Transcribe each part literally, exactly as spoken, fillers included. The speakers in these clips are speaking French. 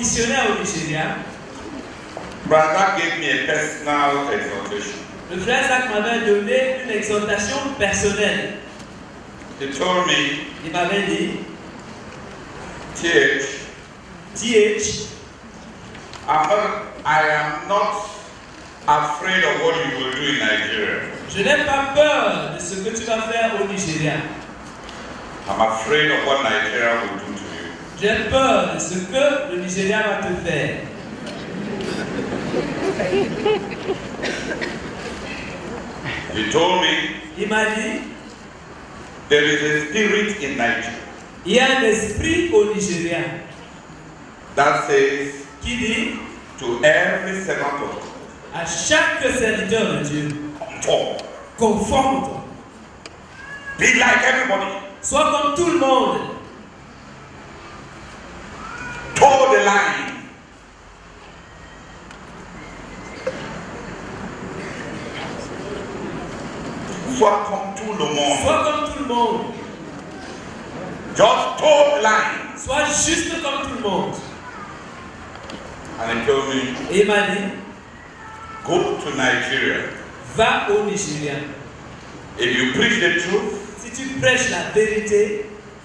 missionnaire au Nigeria, Brother gave me a personal exhortation. le frère Zach m'avait donné une exhortation personnelle. He told me, Il m'avait dit, T H, T H, I'm not, I am not afraid of what you will do in Nigeria. je n'ai pas peur de ce que tu vas faire au Nigeria. I'm afraid of what Nigeria will do to you. J'ai peur de ce que le Nigeria va te faire. He told me, Il m'a dit, there is a spirit in Nigeria il y a un esprit au Nigeria that says qui dit to every servant of God, à chaque serviteur de Dieu, conform, conforme-toi, be like everybody, sois comme tout le monde, toe the line. Sois comme tout le monde. sois comme tout le monde, Just toe the line. sois juste comme tout le monde. And he told me, Et il m'a dit, go to Nigeria. va au Nigeria. If you preach the truth Si tu prêches la vérité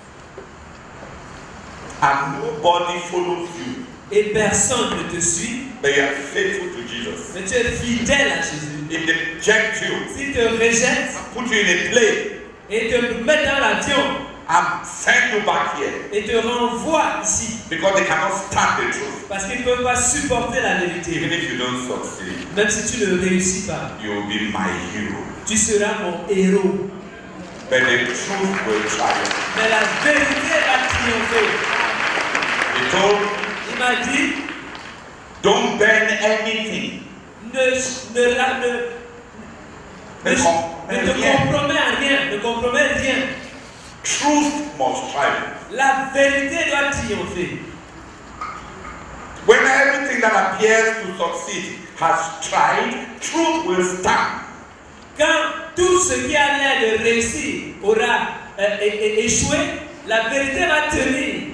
and nobody follows you, et personne ne te suit, but you are faithful to Jesus. mais tu es fidèle à Jésus, If they reject you, s'il te rejette put you in a plane, et te met dans l'avion and send you back here et te renvoie ici, because they cannot stand the truth. parce qu'ils ne peuvent pas supporter la vérité, Even if you don't succeed, même si tu ne réussis pas, you will be my hero. tu seras mon héros. But the truth will triumph. Mais la vérité va triompher. He told, Il m'a dit, don't burn anything. ne, ne, ra- ne, Ne ne, com- ne te rien. compromets à rien, ne compromets rien. Truth must triumph. La vérité doit triompher. When everything that appears to succeed has tried, truth will stand. Quand tout ce qui a l'air de réussir aura euh, é- é- échoué, la vérité va tenir.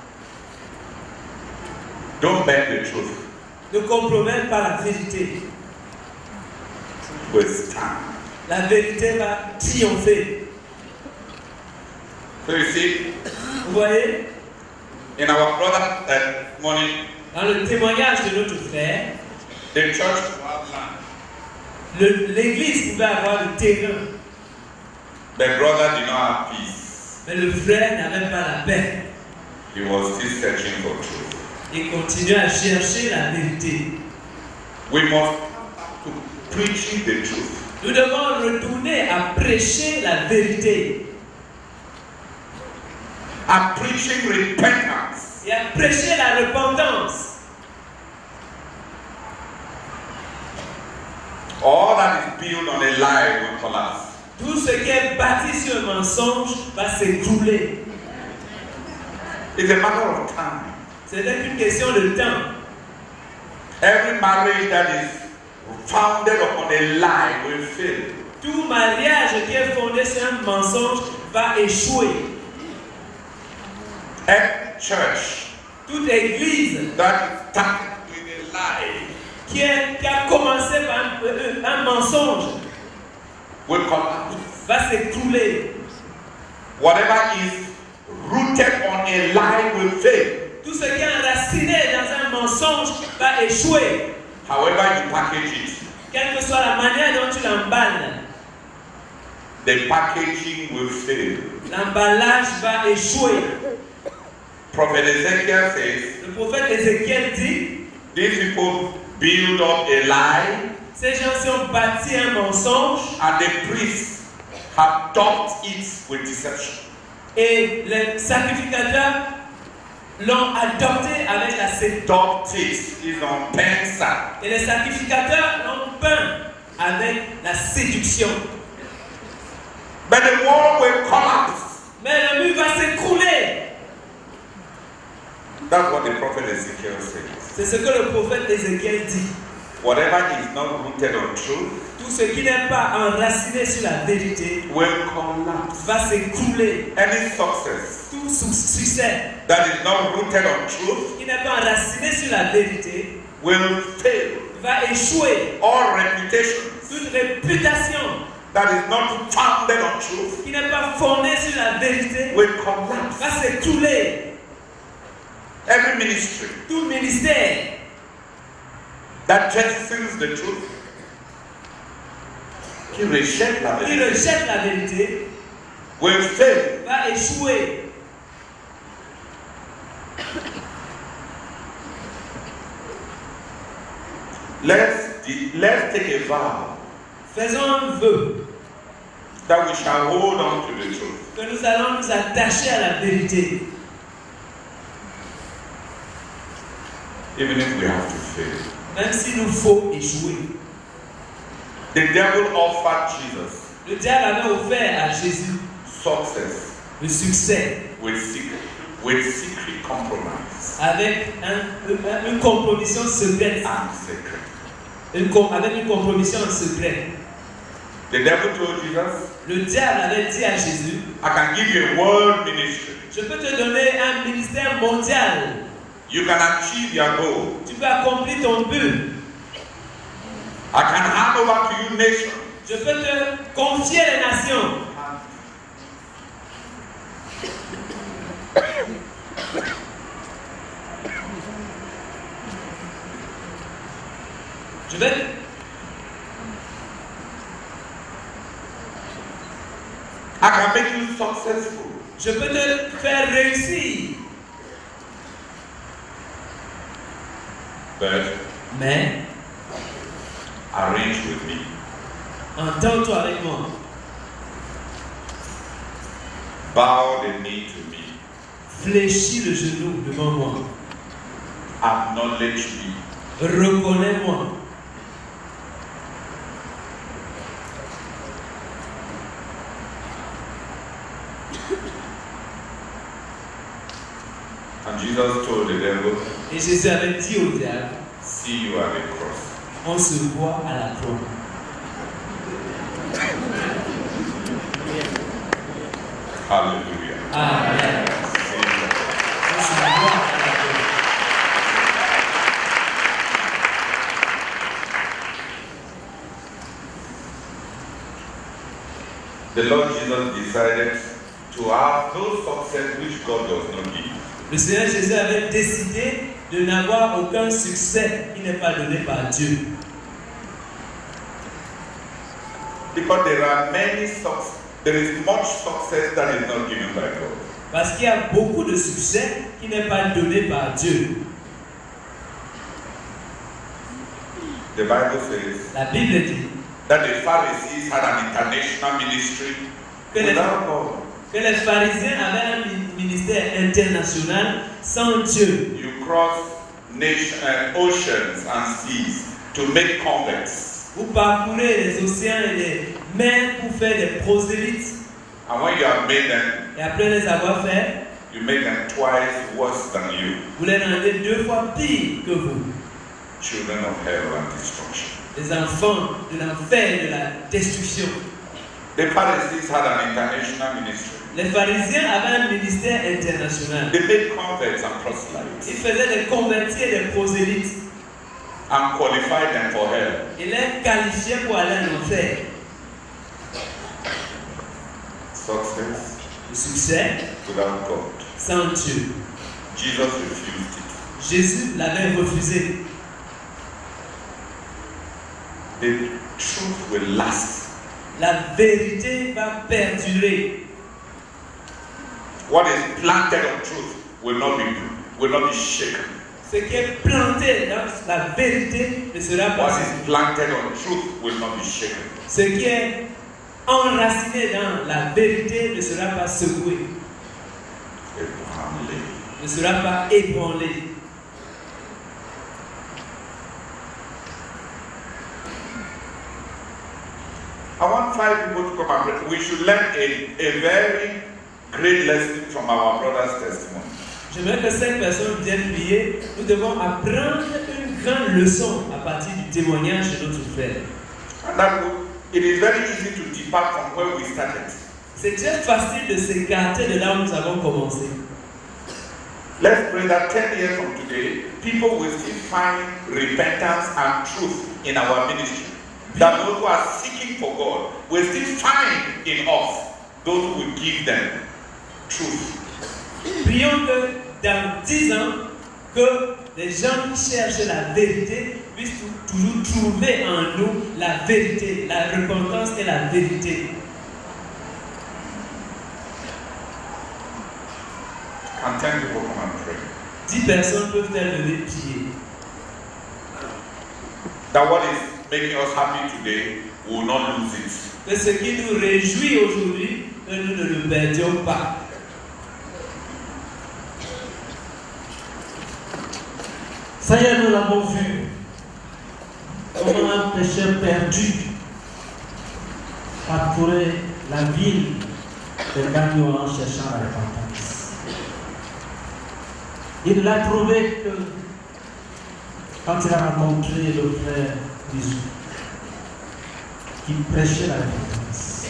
Don't bend the truth. Ne compromets pas la vérité. Will stand. La vérité va triompher. So you see, Vous voyez, in our brother uh, morning, dans le témoignage de notre frère, the church will have land. le- l'église pouvait avoir le terrain, The brother did not have peace. mais le frère n'avait pas la paix. He was still searching for truth. Il continuait à chercher la vérité. We must come back to preaching the truth. Nous devons retourner à prêcher la vérité And preaching repentance. et à prêcher la repentance. All that is built on a lie will collapse. Tout ce qui est bâti sur un mensonge va s'écrouler. It's a matter of time. Ce n'est qu'une question de temps. Every marriage that is founded upon a lie will fail. Tout mariage qui est fondé sur un mensonge va échouer. Every church Toute église that started with a lie qui, est- qui a commencé par un, un mensonge will collapse. va s'écrouler. Whatever is rooted on a lie will fail. Tout ce qui est enraciné dans un mensonge va échouer. However you package it, Quelle que soit la manière dont tu l'emballes, the packaging will fail. l'emballage va échouer. Prophet Ezekiel says, Le prophète Ézéchiel dit, these people build up a lie ces gens-ci ont bâti un mensonge and the priests have topped it with deception. et les sacrificateurs l'ont adopté avec la séduction. Topped it is on pencil. Et les sacrificateurs l'ont peint avec la séduction. But the wall will collapse. Mais le mur va s'écrouler. That's what the prophet Ezekiel says. C'est ce que le prophète Ézéchiel dit. Whatever is not rooted on truth Tout tout ce qui n'est pas enraciné sur la vérité will collapse. va s'écrouler. Any success Tout succès that is not rooted on truth qui n'est pas enraciné sur la vérité will fail. va échouer. All reputation Toute réputation that is not founded on truth qui n'est pas fondée sur la vérité will collapse. va s'écrouler. Every ministry Tout ministère that jettisons the truth, qui rejette la qui vérité, rejette la vérité will fail. va échouer. Let's, de- let's take a vow Faisons un vœu that we shall hold on to the truth. que nous allons nous attacher à la vérité, Even if we have to fail. même s'il nous faut échouer. The devil offered Jesus Le diable avait offert à Jésus success le succès with secret, with secret compromise avec un, une compromission secrète, and secret. une, com- avec une compromission en secret. The devil told Jesus, Le diable avait dit à Jésus, I can give you a world ministry. je peux te donner un ministère mondial. You can achieve your goal. Tu peux accomplir ton but. I can hand over to you nation. Je peux te confier les nations. Je vais... I can make you successful. Je peux te faire réussir. But Mais, arrange with me. entends-toi avec moi. Bow the knee to me. Fléchis le genou devant moi. Acknowledge me. Reconnais-moi. And Jesus told the devil, Et Jésus avait dit au diable, see you at the cross. on se voit à la croix. Hallelujah. Amen. See you. On se voit à la croix. The Lord Jesus decided to have those success which God does not give. Le Seigneur Jésus avait décidé de n'avoir aucun succès qui n'est pas donné par Dieu. Because there are many success, there is much success that is not given by God. Parce qu'il y a beaucoup de succès qui n'est pas donné par Dieu. The Bible says La Bible dit that the Pharisees had an international ministry que les, without God. que les pharisiens avaient un mi- ministère international sans Dieu. You cross nation, uh, oceans and seas to make converts. Vous parcourez les océans et les mers pour faire des prosélytes. And when you have made them, Et après les avoir fait, you make them twice worse than you. vous les rendez deux fois pire que vous. Children of hell and destruction. Les enfants de l'enfer et de la destruction. The Pharisees had an international ministry. Les pharisiens avaient un ministère international. They made converts and proselytes Ils faisaient des convertis et des prosélytes. and qualified them for hell. Ils les qualifiaient pour aller en enfer. Success Le succès without God. sans Dieu. Jesus refused it. Jésus l'avait refusé. The truth will last. La vérité va perdurer. What is planted on truth will not be will not be shaken. Ce qui est planté dans la vérité ne sera pas What secoué. is planted on truth will not be shaken. Ce qui est enraciné dans la vérité ne sera pas secoué, Abraham lay. ne sera pas ébranlé. I want five people to come and pray. We should learn a, a very great lesson from our brother's testimony. J'aimerais que cinq personnes viennent prier. Nous devons apprendre une grande leçon à partir du témoignage de notre frère. And that would, it is very easy to depart from where we started. C'est très facile de s'écarter de là où nous avons commencé. Let's pray that ten years from today, people will still find repentance and truth in our ministry. That those who are seeking for God will still find in us those who will give them truth. Prions que dans dix ans, que les gens qui cherchent la vérité puissent toujours trouver en nous la vérité, la repentance et la vérité. Can ten people come and pray? Dix personnes peuvent faire lever prier. That what is making us happy today, we will not lose it. Que ce qui nous réjouit aujourd'hui, que nous ne le perdions pas. Seigneur, nous l'avons vu, comment un pécheur perdu parcourait la ville des gagnants en cherchant la repentance. Il l'a trouvé que quand il a rencontré le frère Bisou, qui prêchait la repentance.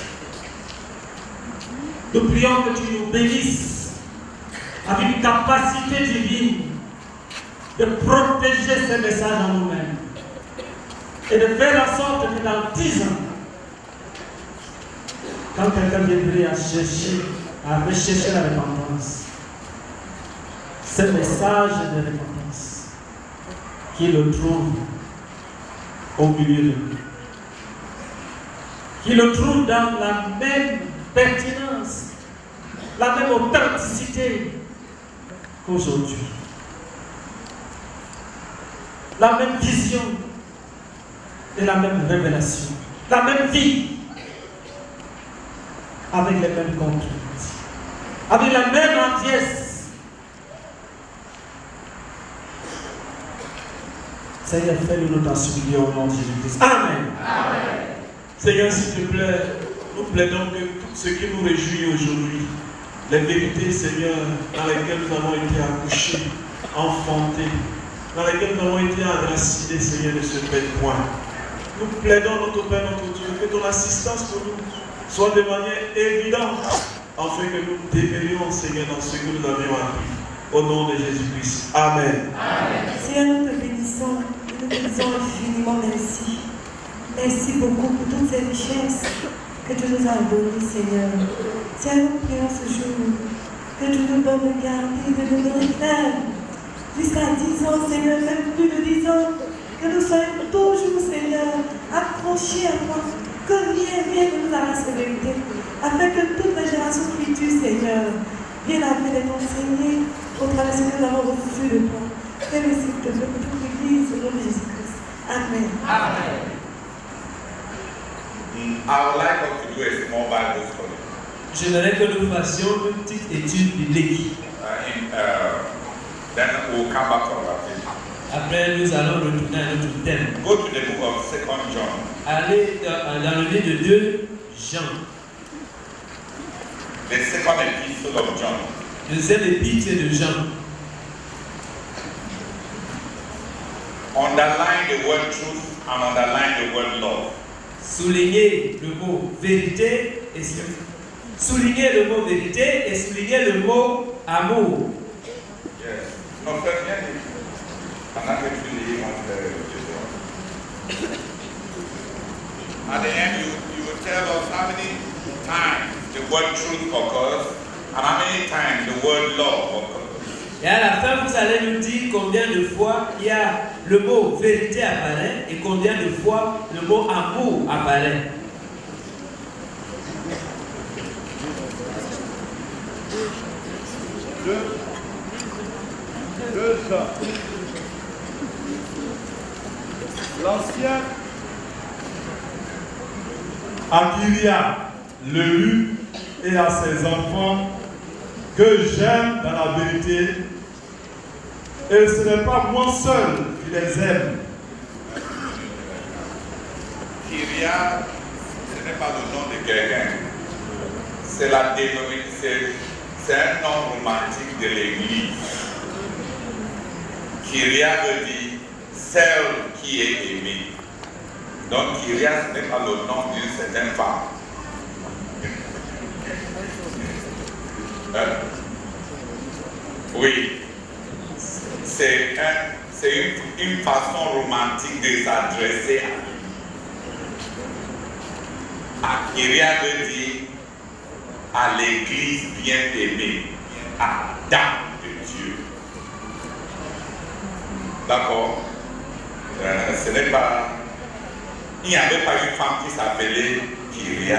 Nous prions que tu nous bénisses avec une capacité divine de protéger ces messages en nous-mêmes et de faire en sorte que dans dix ans, quand quelqu'un viendrait à chercher, à rechercher la repentance, ce message de repentance, qu'il le trouve au milieu de nous, qu'il le trouve dans la même pertinence, la même authenticité qu'aujourd'hui. La même vision et la même révélation, la même vie, avec les mêmes contraintes, avec la même hardiesse. Seigneur, fais-nous notre supplier au nom de Jésus-Christ. Amen. Amen. Seigneur, s'il te plaît, nous plaidons que tout ce qui nous réjouit aujourd'hui, les vérités, Seigneur, dans lesquelles nous avons été accouchés, enfantés, dans lesquels nous avons été enracinés, Seigneur, ne se perdent point. Nous plaidons notre Père, notre Dieu, que ton assistance pour nous soit de manière évidente, afin que nous demeurions, Seigneur, dans ce que nous avions appris. Au nom de Jésus-Christ. Amen. Amen. Seigneur, nous te bénissons, nous te disons infiniment merci. Merci beaucoup pour toutes ces richesses que tu nous as données, Seigneur. Seigneur, nous prions ce jour que tu nous donnes de garder, de nous donner ferme. Jusqu'à dix ans, Seigneur, même plus de dix ans, que nous soyons toujours, Seigneur, accrochés à toi, que rien, rien ne nous arrache la vérité, afin que toute la génération future, Seigneur, vienne afin d'être enseignée au travers de ce que nous avons reçu de toi. Fais merci de toute l'Église, au nom de Jésus-Christ. Amen. Amen. I would like us to do a small Bible study. J'aimerais que nous fassions une petite étude biblique. Uh, in, uh, Then we'll come back to our theme. Après, nous allons retourner à notre thème. Go to the book of Second John. Allez dans, dans le livre de deux Jean. The second epistle of John. Deuxième épître de Jean. Underline the word truth and underline the word love. Soulignez le mot vérité et soulignez le mot vérité et soulignez le mot amour. Yes. No, first, yeah. And I actually want to At the end, you, you will tell us how many times the word truth occurs and how many times the word love occurs. Et à la fin, vous allez nous dire combien de fois il y a le mot vérité apparaît et combien de fois le mot amour apparaît. Deux. Deux ans. L'ancien à Kyria, le lut et à ses enfants que j'aime dans la vérité, et ce n'est pas moi seul qui les aime. Kyria, ce n'est pas le nom de quelqu'un, c'est la dénomination, c'est un nom romantique de l'Église. Kyria veut dire celle qui est aimée. Donc, Kyria, ce n'est pas le nom d'une certaine femme. Hein? Oui. C'est un, une, une façon romantique de s'adresser à, à Kyria veut dire à l'église bien-aimée, à Dame de Dieu. D'accord? Euh, ce n'est pas... Il n'y avait pas une femme qui s'appelait Kyria.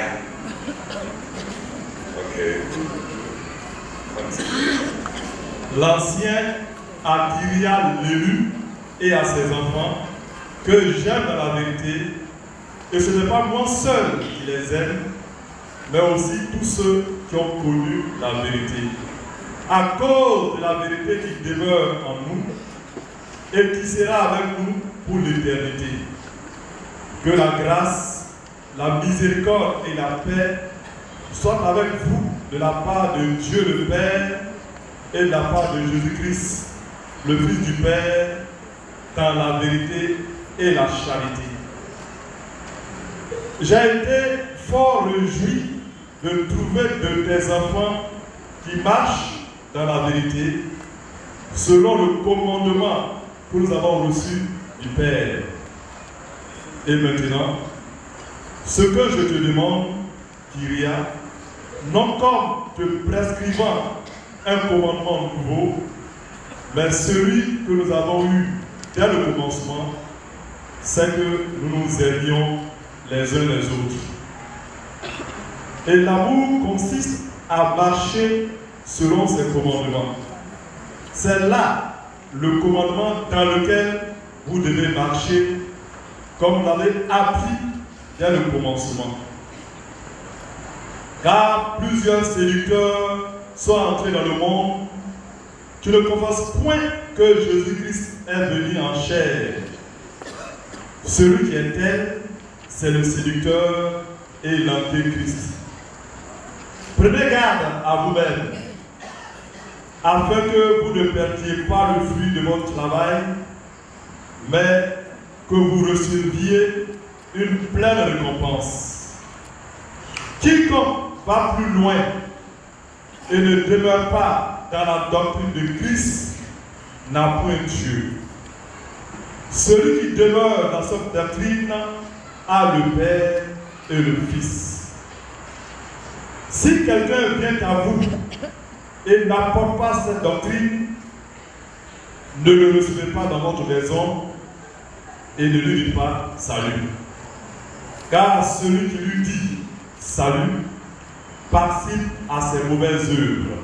Ok. Continue. L'ancien à Kyria l'élu et à ses enfants, que j'aime dans la vérité, et ce n'est pas moi seul qui les aime, mais aussi tous ceux qui ont connu la vérité. À cause de la vérité qui demeure en nous et qui sera avec nous pour l'éternité. Que la grâce, la miséricorde et la paix soient avec vous de la part de Dieu le Père et de la part de Jésus-Christ, le Fils du Père, dans la vérité et la charité. J'ai été fort réjoui de trouver de tes enfants qui marchent dans la vérité, selon le commandement que nous avons reçu du Père. Et maintenant, ce que je te demande, Kyria, non comme te prescrivant un commandement nouveau, mais celui que nous avons eu dès le commencement, c'est que nous nous aimions les uns les autres. Et l'amour consiste à marcher selon ses commandements. C'est là le commandement dans lequel vous devez marcher comme vous l'avez appris dès le commencement. Car plusieurs séducteurs sont entrés dans le monde qui ne confessent point que Jésus-Christ est venu en chair. Celui qui est tel, c'est le séducteur et l'antéchrist. Prenez garde à vous-même, afin que vous ne perdiez pas le fruit de votre travail, mais que vous receviez une pleine récompense. Quiconque va plus loin et ne demeure pas dans la doctrine de Christ n'a point Dieu. Celui qui demeure dans cette doctrine a le Père et le Fils. Si quelqu'un vient à vous et n'apporte pas cette doctrine, ne le recevez pas dans votre maison et ne lui dites pas salut. Car celui qui lui dit salut participe à ses mauvaises œuvres.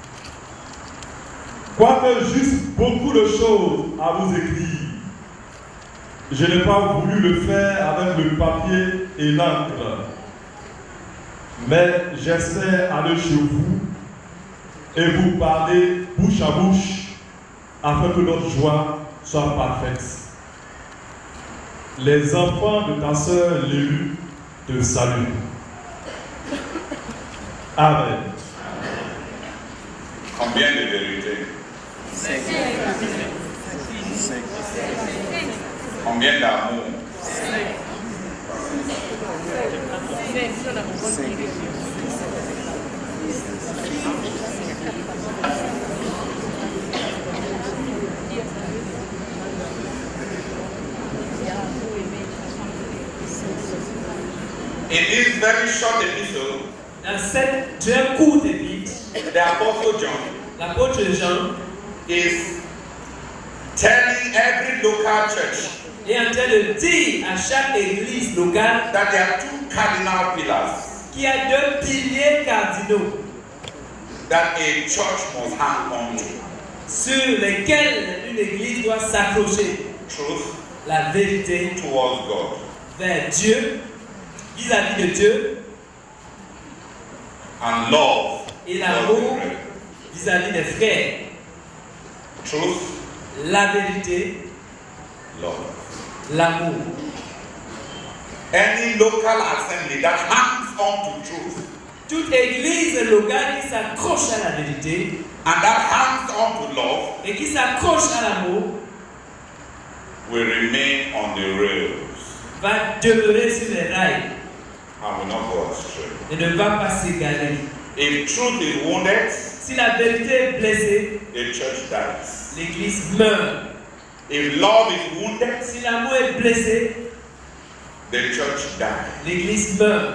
Quoique j'eusse beaucoup de choses à vous écrire, je n'ai pas voulu le faire avec le papier et l'encre. Mais j'espère aller chez vous et vous parler bouche à bouche afin que notre joie soit parfaite. Les enfants de ta sœur l'élue te saluent. Amen. Combien de vérités? Combien d'amour? In this very short epistle, dans cette très courte épître, the Apostle John l'apôtre Jean is telling every local church est en train de dire à chaque église locale that there are two cardinal pillars qu'il y a deux piliers cardinaux that a church must hang on to. Sur lesquels une église doit s'accrocher. Truth la vérité towards God. Vers Dieu, vis-à-vis de Dieu. And love et l'amour vis-à-vis des frères. Truth. La vérité. Love. L'amour. Any local assembly that hangs on to truth. Toute église locale qui s'accroche à la vérité. And that hangs on to love. Et qui s'accroche à l'amour. Will remain on the rails. va demeurer sur les rails and will not go astray. et ne va pas s'égarer. If truth is wounded, Si la vérité est blessée, the church dies. l'Église meurt. If love is wounded, Si l'amour est blessé, the church dies. l'Église meurt.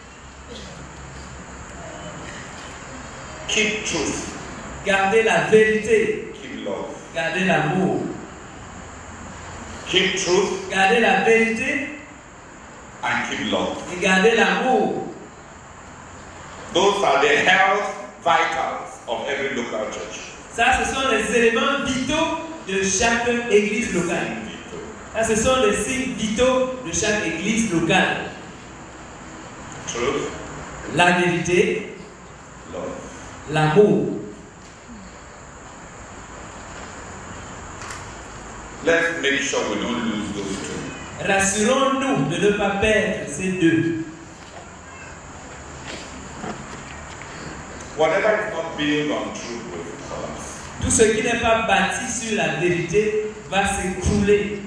Keep truth, Gardez la vérité, keep love. gardez l'amour. Keep truth Gardez la vérité and keep love. et gardez l'amour. Those are the health vitals of every local church. Ça, ce sont les éléments vitaux de chaque église locale. Ça, ce sont les signes vitaux de chaque église locale. Truth, La vérité, love. l'amour. Let's make sure we don't lose those two. Rassurons-nous de ne pas perdre ces deux. Whatever is not built on truth will collapse. Tout ce qui n'est pas bâti sur la vérité va s'écrouler.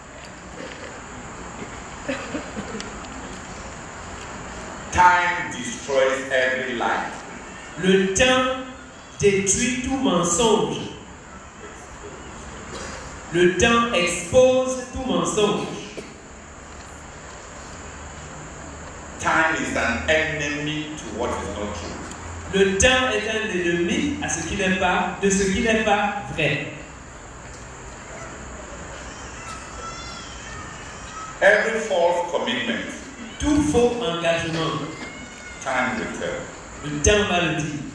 Time destroys every lie. Le temps détruit tout mensonge. Le temps expose tout mensonge. Time is an enemy to what is not true. Le temps est un ennemi à ce qui n'est pas, de ce qui n'est pas vrai. Every false commitment, Tout faux engagement, time will tell. le temps va le dire.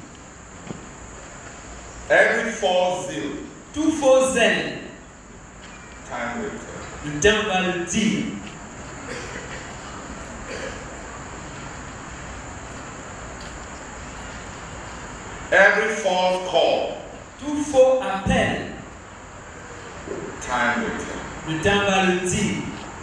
Every false zeal, Tout faux zèle, time will tell. le temps va le dire. Every false call, Tout faux appel, time will tell. le temps va le dire.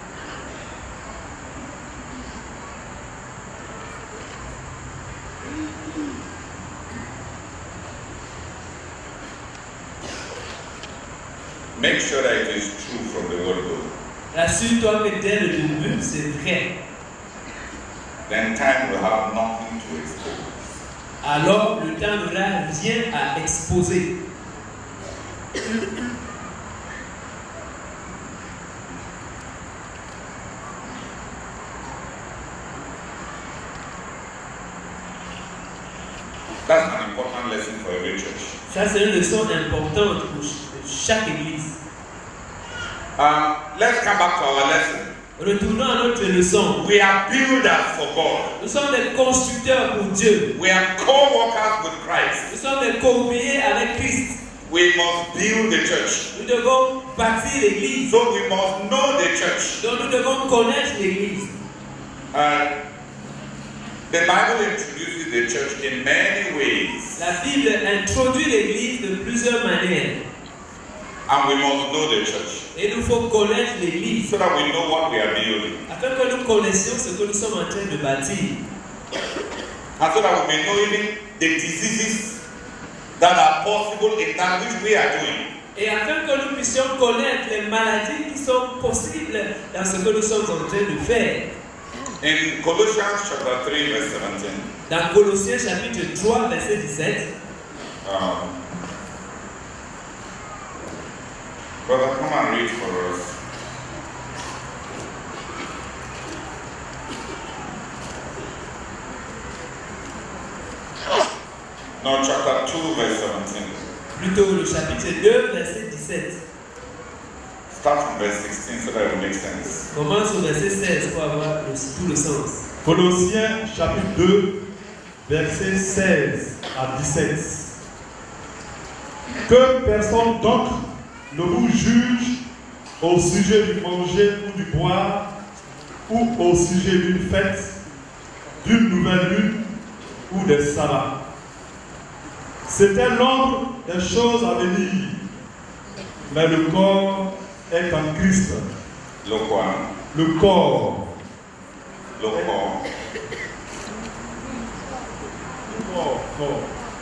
Make sure that it is true from the word of God. Rassure-toi que dès le début, c'est vrai. Then time will have nothing to expose. Alors le temps n'aura rien à exposer. That's an important lesson for every church. Ça, c'est une leçon importante pour chaque église. Um, let's come back to our lesson. Retournons à notre leçon. We are builders for God. Nous sommes des constructeurs pour Dieu. We are co-workers with Christ. Nous sommes des co-ouvriers avec Christ. We must build the church. Nous devons bâtir l'église. So we must know the church. Donc nous devons connaître l'église. Uh, the Bible introduces the church in many ways. La Bible introduit l'église de plusieurs manières. And we must know the church. Et il nous faut connaître l'église. So that we know what we are building. Afin que nous connaissions ce que nous sommes en train de bâtir. And so that we may know even the diseases that are possible in that which we are doing. Et afin que nous puissions connaître les maladies qui sont possibles dans ce que nous sommes en train de faire. In Colossians chapter three, verse seventeen. Dans Colossiens chapitre trois, verset dix-sept. Um, brother, come and read for us. No, chapter two, verse seventeen. Plutôt le chapitre deux, verset dix-sept. Start from verse sixteen so that it will make sense. Commence au verset seize pour avoir le, tout le sens. Colossiens chapitre deux, versets seize à dix-sept. Que personne donc ne vous juge au sujet du manger ou du boire, ou au sujet d'une fête, d'une nouvelle lune ou des sabbats. C'était l'ombre des choses à venir, mais le corps est en Christ. Le quoi? Le corps. Le corps. Le corps, corps.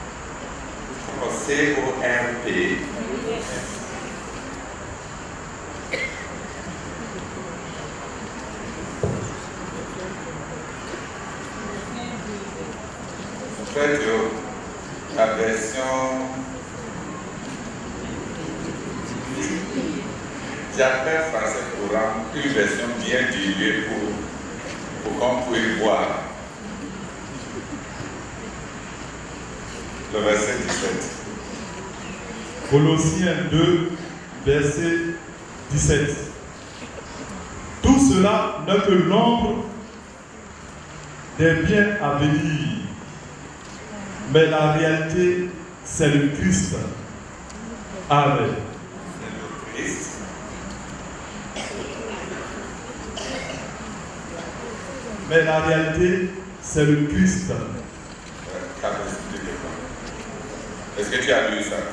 C O R P. Très haut. La version. J'appelle français courant une version bien diluée pour, pour qu'on puisse voir. Le verset dix-sept. Colossiens deux, verset dix-sept. Tout cela n'est que l'ombre des biens à venir, mais la réalité, c'est le Christ. Amen. C'est le Christ. Mais la réalité, c'est le Christ. Est-ce que tu as lu ça?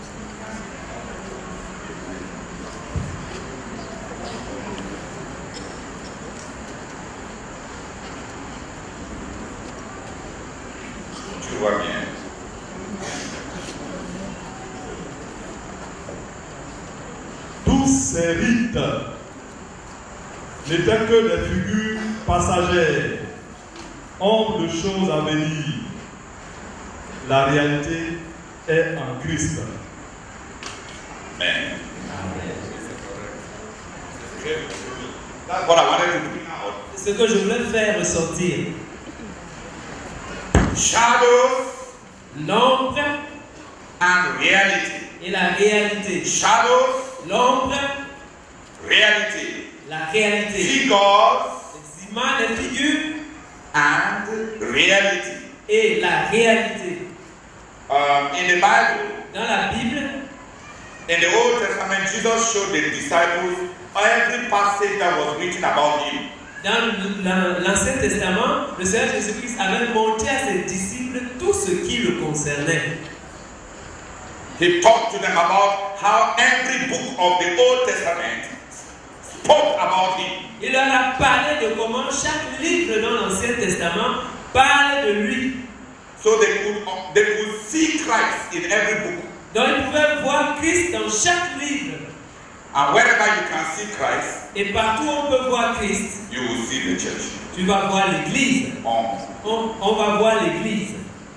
Tu vois bien. Tous ces rites n'étaient que des figures passagères, ombre de choses à venir. La réalité est en Christ. Amen. That's what I wanted to bring out. Ce que je voulais faire ressortir. Shadows L'ombre and reality. et la réalité. Shadows, L'ombre, reality. la réalité. Figures Les images, les figures and reality. et la réalité. Um, in the Bible, Dans la Bible, in the Old Testament, Jesus showed the disciples every passage that was written about him. dans l'Ancien Testament, le Seigneur Jésus-Christ avait montré à ses disciples tout ce qui le concernait. He talked to them about how every book of the Old Testament spoke about him. Il leur a parlé de comment chaque livre dans l'Ancien Testament parle de lui. So they could, they could see Christ in every book. Donc ils pouvaient voir Christ dans chaque livre. And wherever you can see Christ, Et partout où on peut voir Christ, you will see the church. tu vas voir l'Église. Um, On, on va voir l'Église.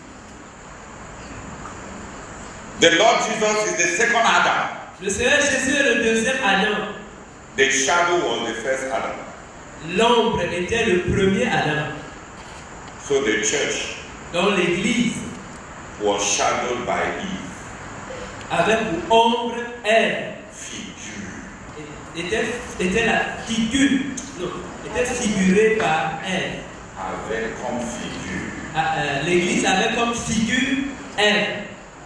the Lord Jesus is the second Adam. Le Seigneur Jésus est le deuxième Adam. The shadow was the first Adam. L'ombre était le premier Adam. So the church Donc l'Église was shadowed by Eve. avait pour ombre Ève. Figure. Était, était la figure, non, était figurée par Ève. Avec comme figure. Ah, euh, L'Église avait comme figure Ève.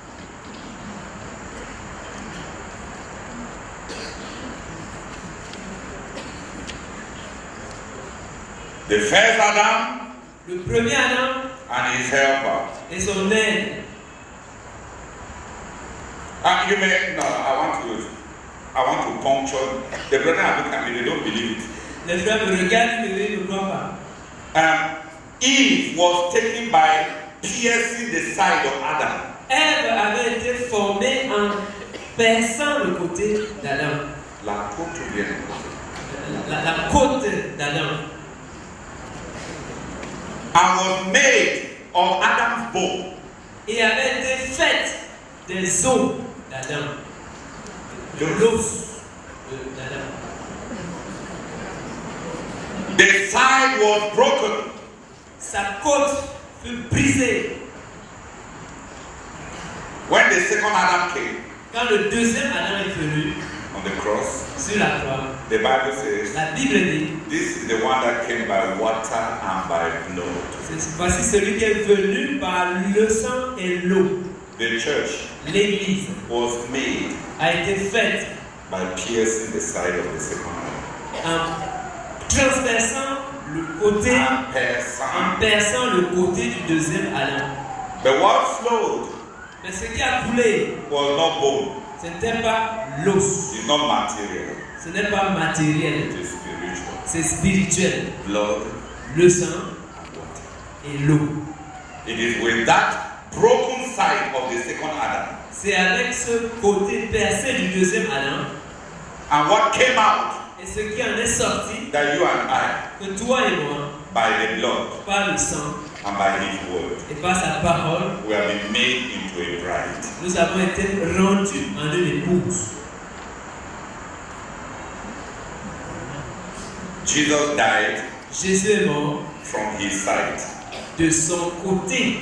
The first Adam Le premier Adam and his helper. et son aide. And you may, no, I want to, I want to puncture. The brother are looking at me, they don't believe it. Les frères me regardent et ne croient pas. Um, Eve was taken by piercing the side of Adam. Ève avait été formée en perçant le côté d'Adam. La côte bien. La, la, la côte d'Adam. And was made of Adam's bone. Et avait été faite des os d'Adam. De l'os d'Adam. The side was broken. Sa côte fut brisée. When the second Adam came Quand le deuxième Adam est venu on the cross, sur la croix, the Bible says, la Bible dit, this is the one that came by water and by blood. c'est- voici celui qui est venu par le sang et l'eau. The church L'Église was made a été faite by piercing the side of the second Adam. en transperçant le côté, And en perçant. perçant le côté du deuxième Adam. But what flowed Mais ce qui a coulé, was not bone. ce n'était pas l'os, It's not material. ce n'est pas matériel, It is spiritual. c'est spirituel. Blood Le sang and water. et l'eau. It is with that broken side of the second Adam. C'est avec ce côté percé du deuxième Adam And what came out et ce qui en est sorti, that you and I que toi et moi, by the blood par le sang and by his word, et par sa parole, we have been made into a bride. nous avons été rendus en une épouse. Jesus died Jésus est mort from his side. de son côté.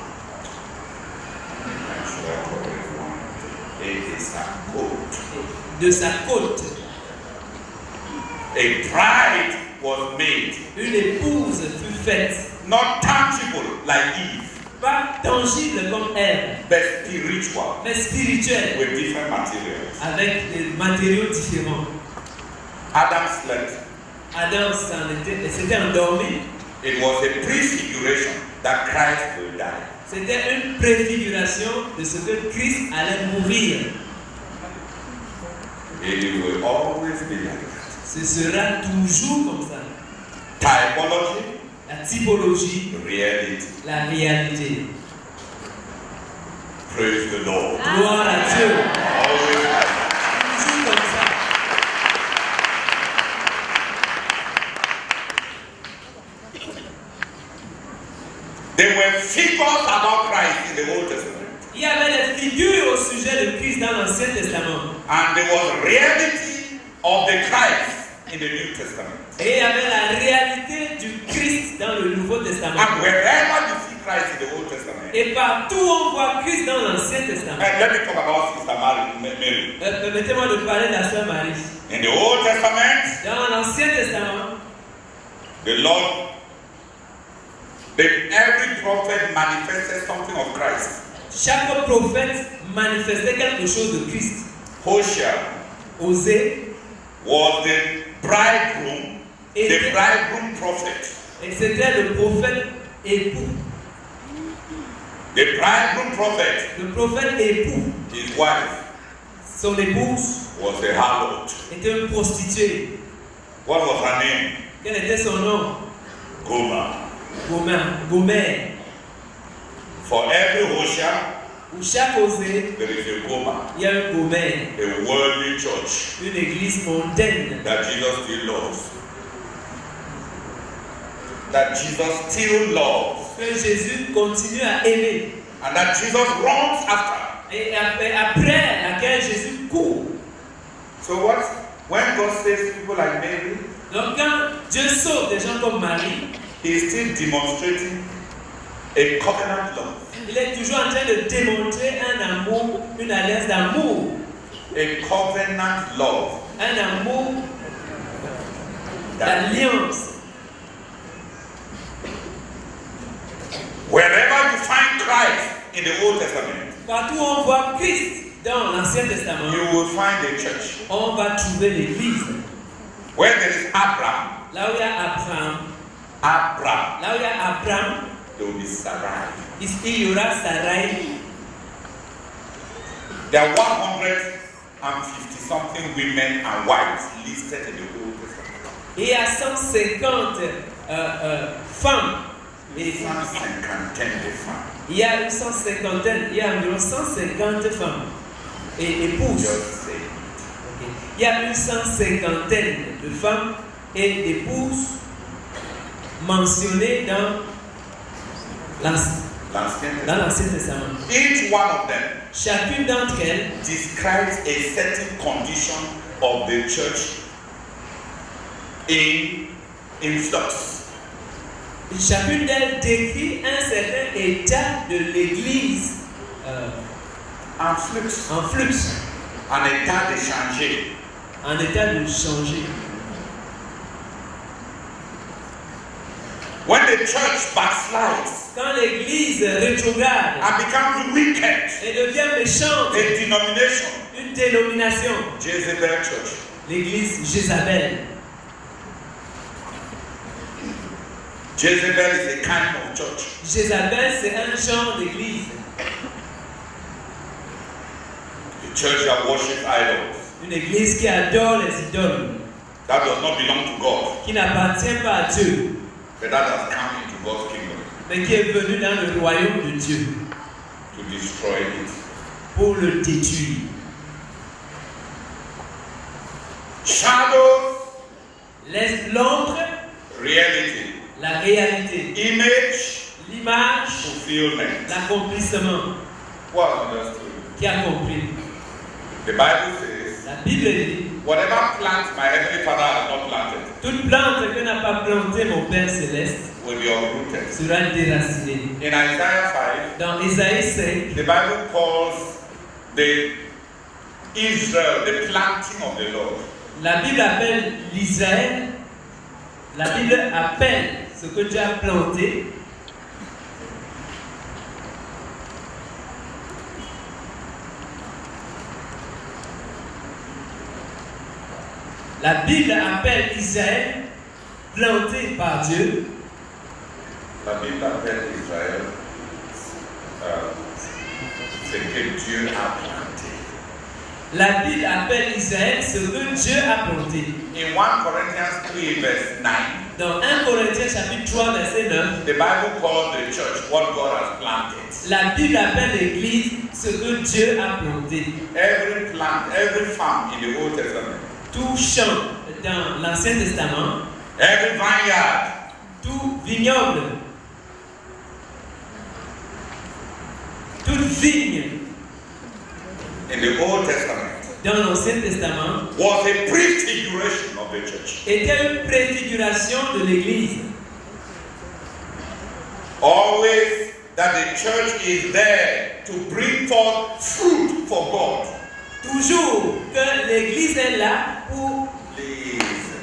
It is a coat. De sa côte. A bride was made, Une épouse fut faite. not tangible like Eve, Pas tangible comme elle, but spiritual, mais spirituelle, with different materials. avec des matériaux différents. Adam slept. Adam s'en était, s'était endormi. It was a prefiguration that Christ will die. C'était une préfiguration de ce que Christ allait mourir. It will always be like that. Ce sera toujours comme ça. Typology, La typologie, reality. la réalité. Praise the Lord. Gloire à Dieu. Always like that. Toujours comme ça. There were figures about Christ in the Old Testament. Il y avait des figures au sujet de Christ dans l'Ancien Testament. And there was reality of the Christ in the New Testament. Et il y avait la réalité du Christ dans le Nouveau Testament. And wherever you see Christ in the Old Testament, Et partout on voit Christ dans l'Ancien Testament. and let me talk about Sister Mary. Mary. Euh, Permettez-moi de parler de la sœur Marie. In the Old Testament, Dans l'Ancien Testament, the Lord, the, every prophet manifested something of Christ. chaque prophète manifestait quelque chose de Christ. Hosea Osée was the bridegroom, Et the the- bridegroom prophet. et c'était le prophète époux. The bridegroom prophet, Le prophète époux, his wife, son épouse, was a harlot. était une prostituée. What was her name? Quel était son nom? Gomer. Gomer. Gomer. For every Hosea, Où chaque Osée, there is a Gomer, il y a un Gomer, a worldly church une église mondaine that Jesus still loves. That Jesus still loves. que Jésus continue à aimer. And that Jesus runs after. Et après, après laquelle Jésus court. So what? When God saves people like Mary, Donc quand Dieu sauve des gens comme Marie, he is still demonstrating a covenant love. il est toujours en train de démontrer un amour, une alliance d'amour. A covenant love. Un amour That d'alliance. wherever you find Christ in the Old Testament, Partout où on voit Christ dans l'Ancien Testament, you will find a church. on va trouver l'église. Where there is Abraham, Là où il y a Abraham, Abraham, là où il y a Abraham, there will be Sarai. ici il y aura Sarai. There are one hundred fifty something women and wives listed in the Old Testament. Et il y a cent cinquante euh, euh, femmes. Et cent cinquantaine de femmes. il y a une cent cinquantaine, il y a environ cent cinquante femmes et épouses. Just say. Ok. Il y a une cent cinquantaine de femmes et d'épouses mentionnées dans l'Ancien L'Ancien dans Testament. l'Ancien Testament. Each one of them Chacune d'entre elles describes a certain condition of the church in, in flux. Chacune d'elles décrit un certain état de l'Église euh, En flux. en flux, En état de changer. en état de changer. When the church backslides Quand l'Église rétrograde and becomes wicked, et devient méchante, a denomination, une dénomination, Jezebel Church. l'Église Jézabel. Jezebel is a kind of church. Jézabel, c'est un genre d'église. A church that worships idols. Une église qui adore les idoles, That does not belong to God, qui n'appartient pas à Dieu, but that has come into God's kingdom mais qui est venue dans le royaume de Dieu to destroy it. pour le détruire. Shadows, Les- L'ombre, reality. La réalité. Image, l'image, fulfillment. l'accomplissement. Well understood. Qui a compris? The Bible says, La Bible dit, whatever plant my heavenly Father has not planted toute plante que n'a pas plantée mon Père Céleste will be uprooted. sera déracinée. In Isaiah five, Dans Isaïe cinq, the Bible calls the Israel the planting of the Lord. la Bible appelle l'Israël, la Bible appelle ce que Dieu a planté. La Bible appelle Israël planté par Dieu. La Bible appelle Israël euh, ce que Dieu a planté. La Bible appelle Israël ce que Dieu a planté. In First Corinthians three verse nine, Dans un Corinthiens chapitre trois verset neuf, the Bible calls the church what God has planted. la Bible appelle l'Église ce que Dieu a planté. Every plant, every farm in the Old Testament, Tout champ dans l'Ancien Testament, every vineyard, tout vignoble, toute vigne in the Old Testament dans l'Ancien Testament was a prefiguration of the church. était une préfiguration de l'Église. Always that the church is there to bring forth fruit for God. Toujours que l'Église est là pour Please.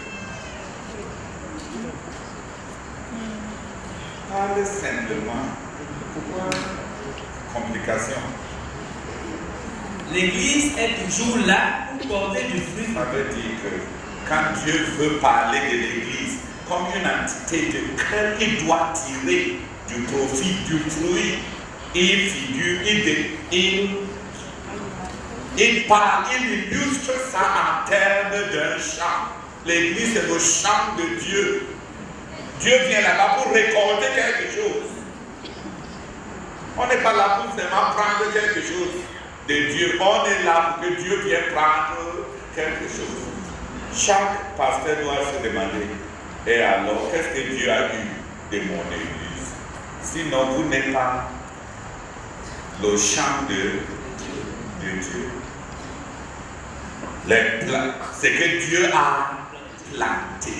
Parlez simplement. Pourquoi complication? l'Église est toujours là pour porter du fruit. Ça veut dire que quand Dieu veut parler de l'Église comme une entité de laquelle il doit tirer du profit, du fruit, il figure, il, il, il parle, il illustre ça en termes d'un champ. L'Église est le champ de Dieu. Dieu vient là-bas pour récolter quelque chose. On n'est pas là pour seulement prendre quelque chose de Dieu. On est là pour que Dieu vienne prendre quelque chose. Chaque pasteur doit se demander, et alors, qu'est-ce que Dieu a eu de mon Église? Sinon, vous n'êtes pas le champ de, de Dieu. C'est que Dieu a planté.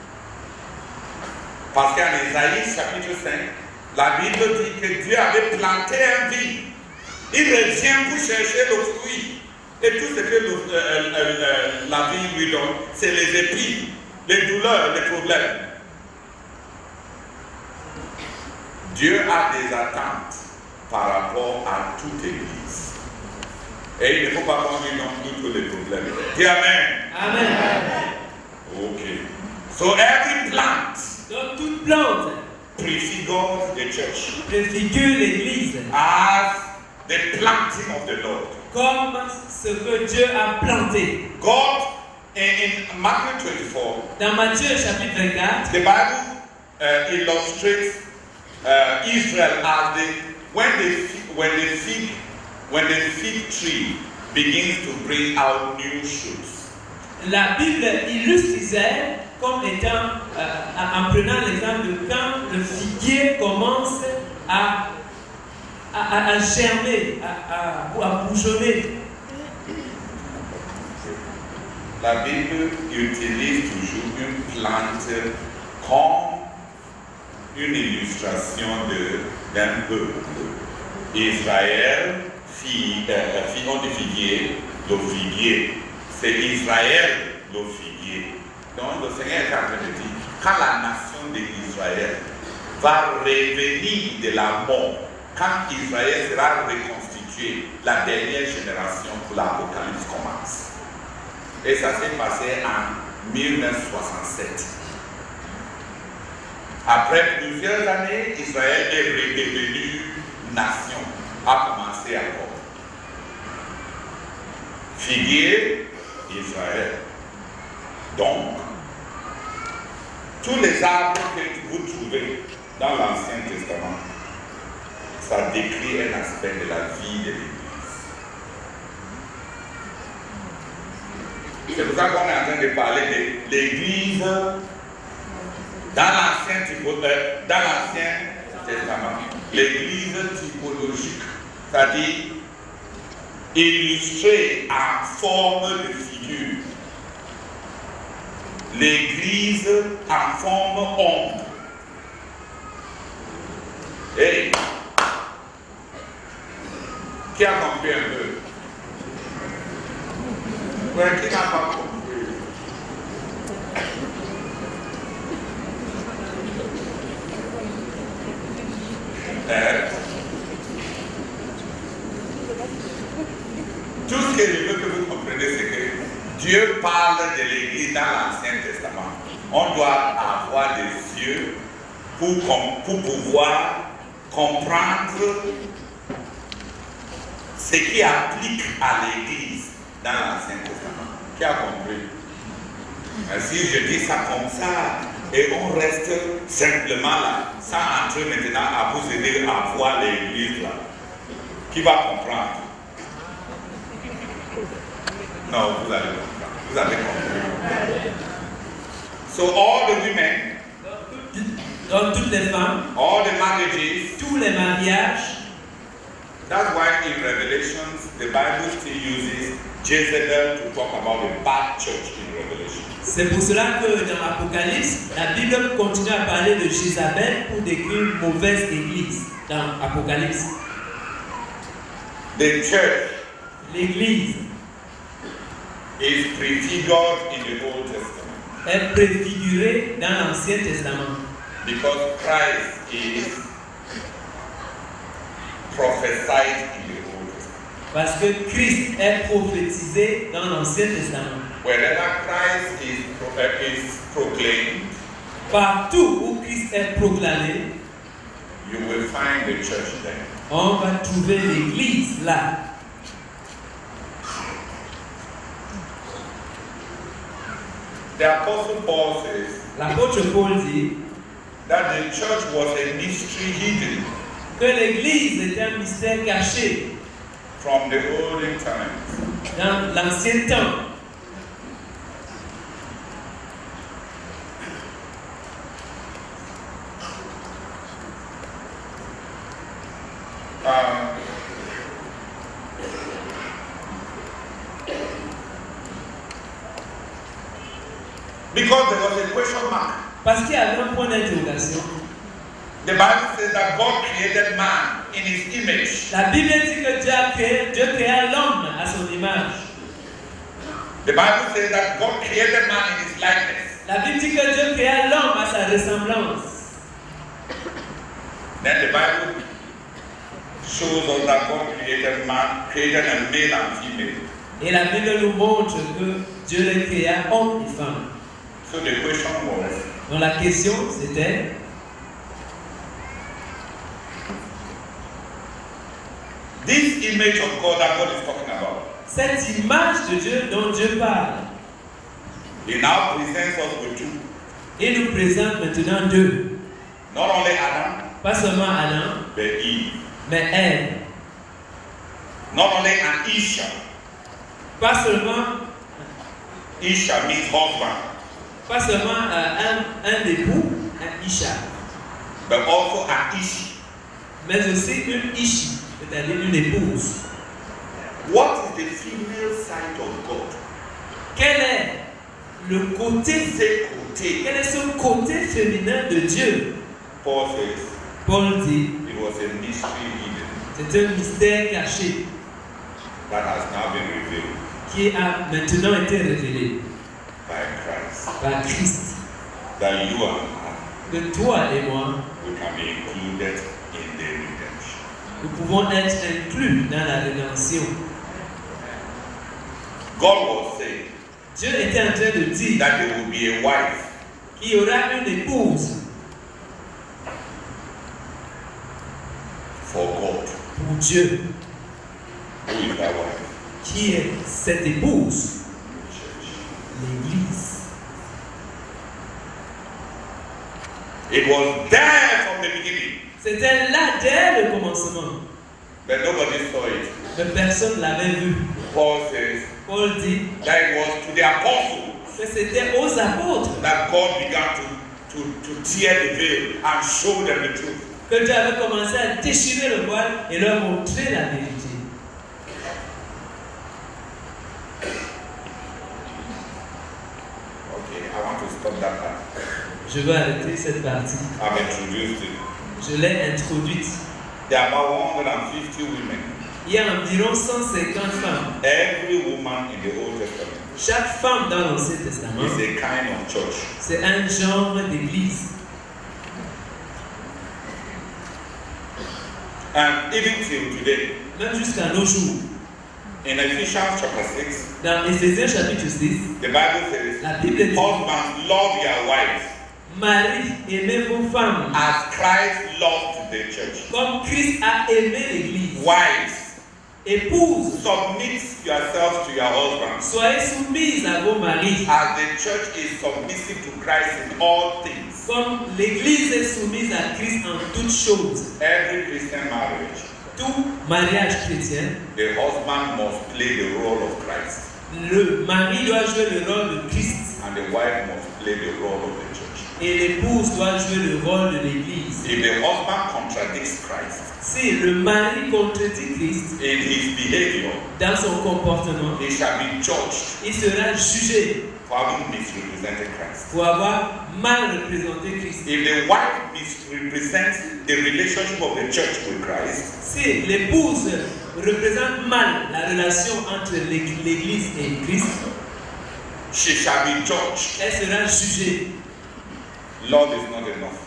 Parce qu'en Isaïe chapitre cinq, la Bible dit que Dieu avait planté un vigne. Il revient pour chercher le fruit. Et tout ce que le, euh, euh, euh, la vigne lui donne, c'est les épines, les douleurs, les problèmes. Dieu a des attentes par rapport à toute église. Et il ne faut pas qu'on lui donne tous les problèmes. Dis Amen. Amen. Ok. So every plant, Donc toute plante prefigures the church préfigure l'Église as the planting of the Lord. comme ce que Dieu a planté. God, in, in Matthew twenty-four, Dans Matthieu chapitre vingt-quatre, the Bible uh, illustrates uh, Israel as the when the when the fig when the fig tree begins to bring out new shoots. la Bible illustre Israël comme étant, euh, en prenant l'exemple de quand le figuier commence à, à, à germer, à, à, à bourgeonner. La Bible utilise toujours une plante comme une illustration d'un peuple. Israël, fille, euh, fillon de figuier, le figuier. C'est Israël, le figuier. Donc le Seigneur est en train de dire, quand la nation d'Israël va revenir de la mort, quand Israël sera reconstitué, la dernière génération pour l'Apocalypse commence. Et ça s'est passé en mille neuf cent soixante-sept. Après plusieurs années, Israël est redevenu nation, a commencé encore. Figuier, Israël. Donc, tous les arbres que vous trouvez dans l'Ancien Testament, ça décrit un aspect de la vie de l'Église. C'est pour ça qu'on est en train de parler de l'Église Dans l'Ancien typo- euh, dans l'Ancien Testament, l'église typologique, c'est-à-dire illustrée en forme de figure. L'église en forme ombre. Hey, qui a compris un peu? Ouais, qui n'a pas compris? Euh, tout ce que je veux que vous compreniez, c'est que Dieu parle de l'église dans l'Ancien Testament. On doit avoir des yeux pour, pour pouvoir comprendre ce qui applique à l'église dans l'Ancien Testament. Qui a compris? Si je dis ça comme ça, et on reste simplement là, sans entrer maintenant à vous aider à voir l'église là, qui va comprendre? Non, vous allez comprendre. Vous avez compris. So all the women, Donc toutes les femmes, all the marriages, tous les mariages, that's why in Revelations the Bible still uses Jezebel to talk about the bad church in Revelation. c'est pour cela que dans l'Apocalypse, la Bible continue à parler de Jézabel pour décrire une mauvaise église dans l'Apocalypse. The church L'église is prefigured in the Old Testament est préfigurée dans l'Ancien Testament because Christ is prophesied in the Old Testament. parce que Christ est prophétisé dans l'Ancien Testament. Wherever Christ is, pro- uh, is proclaimed, Partout où Christ est proclamé, you will find the church there. on va trouver l'église là. The Apostle Paul says L'apôtre Paul dit that the church was a mystery hidden que l'église est un mystère caché from the olden times. dans l'ancien temps. Um, because there was a question mark. Parce qu'il y avait un point d'interrogation. The Bible says that God created man in his image. La Bible dit que Dieu a créé, Dieu créa l'homme à son image. The Bible says that God created man in his likeness. La Bible dit que Dieu créa l'homme à sa ressemblance. Then the Bible shows us that God created man, created a male and female. Et la Bible nous montre que Dieu les créa hommes et femmes. So the question was, Donc la question c'était, this image of God that God is talking about, cette image de Dieu dont Dieu parle, He now presents us with two. il nous présente maintenant deux. Not only Adam, Pas seulement Adam, but Eve. mais Ève. Not only an Isha. Pas seulement, Isha means husband. pas seulement euh, un, un époux, un Isha, But also an Ishi. mais aussi une Ishi, c'est-à-dire une épouse. What is the female side of God? Quel est le côté, C'est côté. quel est ce côté féminin de Dieu? Paul says Paul dit, it was a mystery hidden c'est un mystère caché that has now been revealed qui a maintenant été révélé by Christ. par Christ. That you and I, Que toi et moi, we can be included in the redemption. nous pouvons être inclus dans la rédemption. God was saying Dieu était en train de dire that there will be a wife qu'il y aura une épouse for God. pour Dieu. Who is that wife? Qui est cette épouse? Church. L'Église. It was there from the beginning, C'était là dès le commencement. but nobody saw it. Mais personne ne l'avait vu. Paul says Paul dit that it was to the apostles que c'était aux apôtres that God began to to, to tear the veil and show them the truth. Que Dieu avait commencé à déchirer le voile et leur montrer la vérité. Okay, I want to stop that part. Je veux arrêter cette partie. I've introduced it. Je l'ai introduite. There are about one hundred fifty women. Il y a environ cent cinquante femmes. Every woman in the Old Testament. Chaque femme dans l'Ancien Testament, is a kind of church. C'est un genre d'église. And even till today, même jusqu'à nos jours, in Ephesians chapter six, dans Éphésiens chapitre six, the Bible says, la Bible dit, husbands, love your wives. Marie, aimez vos femmes. As Christ loved the church. Comme Christ a aimé l'église. Wives, épouse, submit yourselves to your husbands. Soyez soumises à vos maris. As the church is submissive to Christ in all things. Comme l'église est soumise à Christ en toutes choses. Every Christian marriage. Tout mariage chrétien. The husband must play the role of Christ. Le mari doit jouer le rôle de Christ. And the wife must play the role of the church. Et l'épouse doit jouer le rôle de l'église. If the husband contradicts Christ, si le mari contredit Christ in his behavior, dans son comportement, he shall be judged, il sera jugé for having misrepresented Christ. Pour avoir mal représenté Christ. If the wife misrepresents the relationship of the church with Christ, si l'épouse représente mal la relation entre l'église et Christ, she shall be judged. Elle sera jugée. Love is not enough.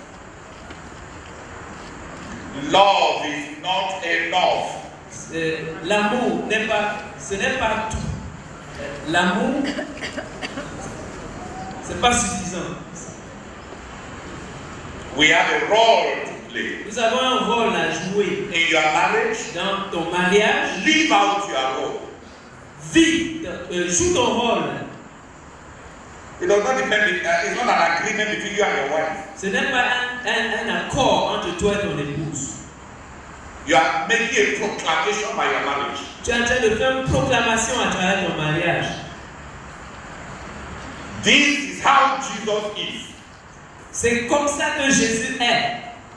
Love is not enough. Euh, L'amour n'est pas, ce n'est pas tout. L'amour, c'est pas suffisant. We have a role to play. Nous avons un rôle à jouer. In your marriage, dans ton mariage, live out your role. Vis, euh, joue ton rôle. It does not depend. Uh, it's not an agreement between you and your wife. Ce n'est pas un, un, un accord entre toi et ton épouse. You are making a proclamation by your marriage. Tu es en train de faire une proclamation à travers ton mariage. This is how Jesus is. C'est comme ça que Jésus est.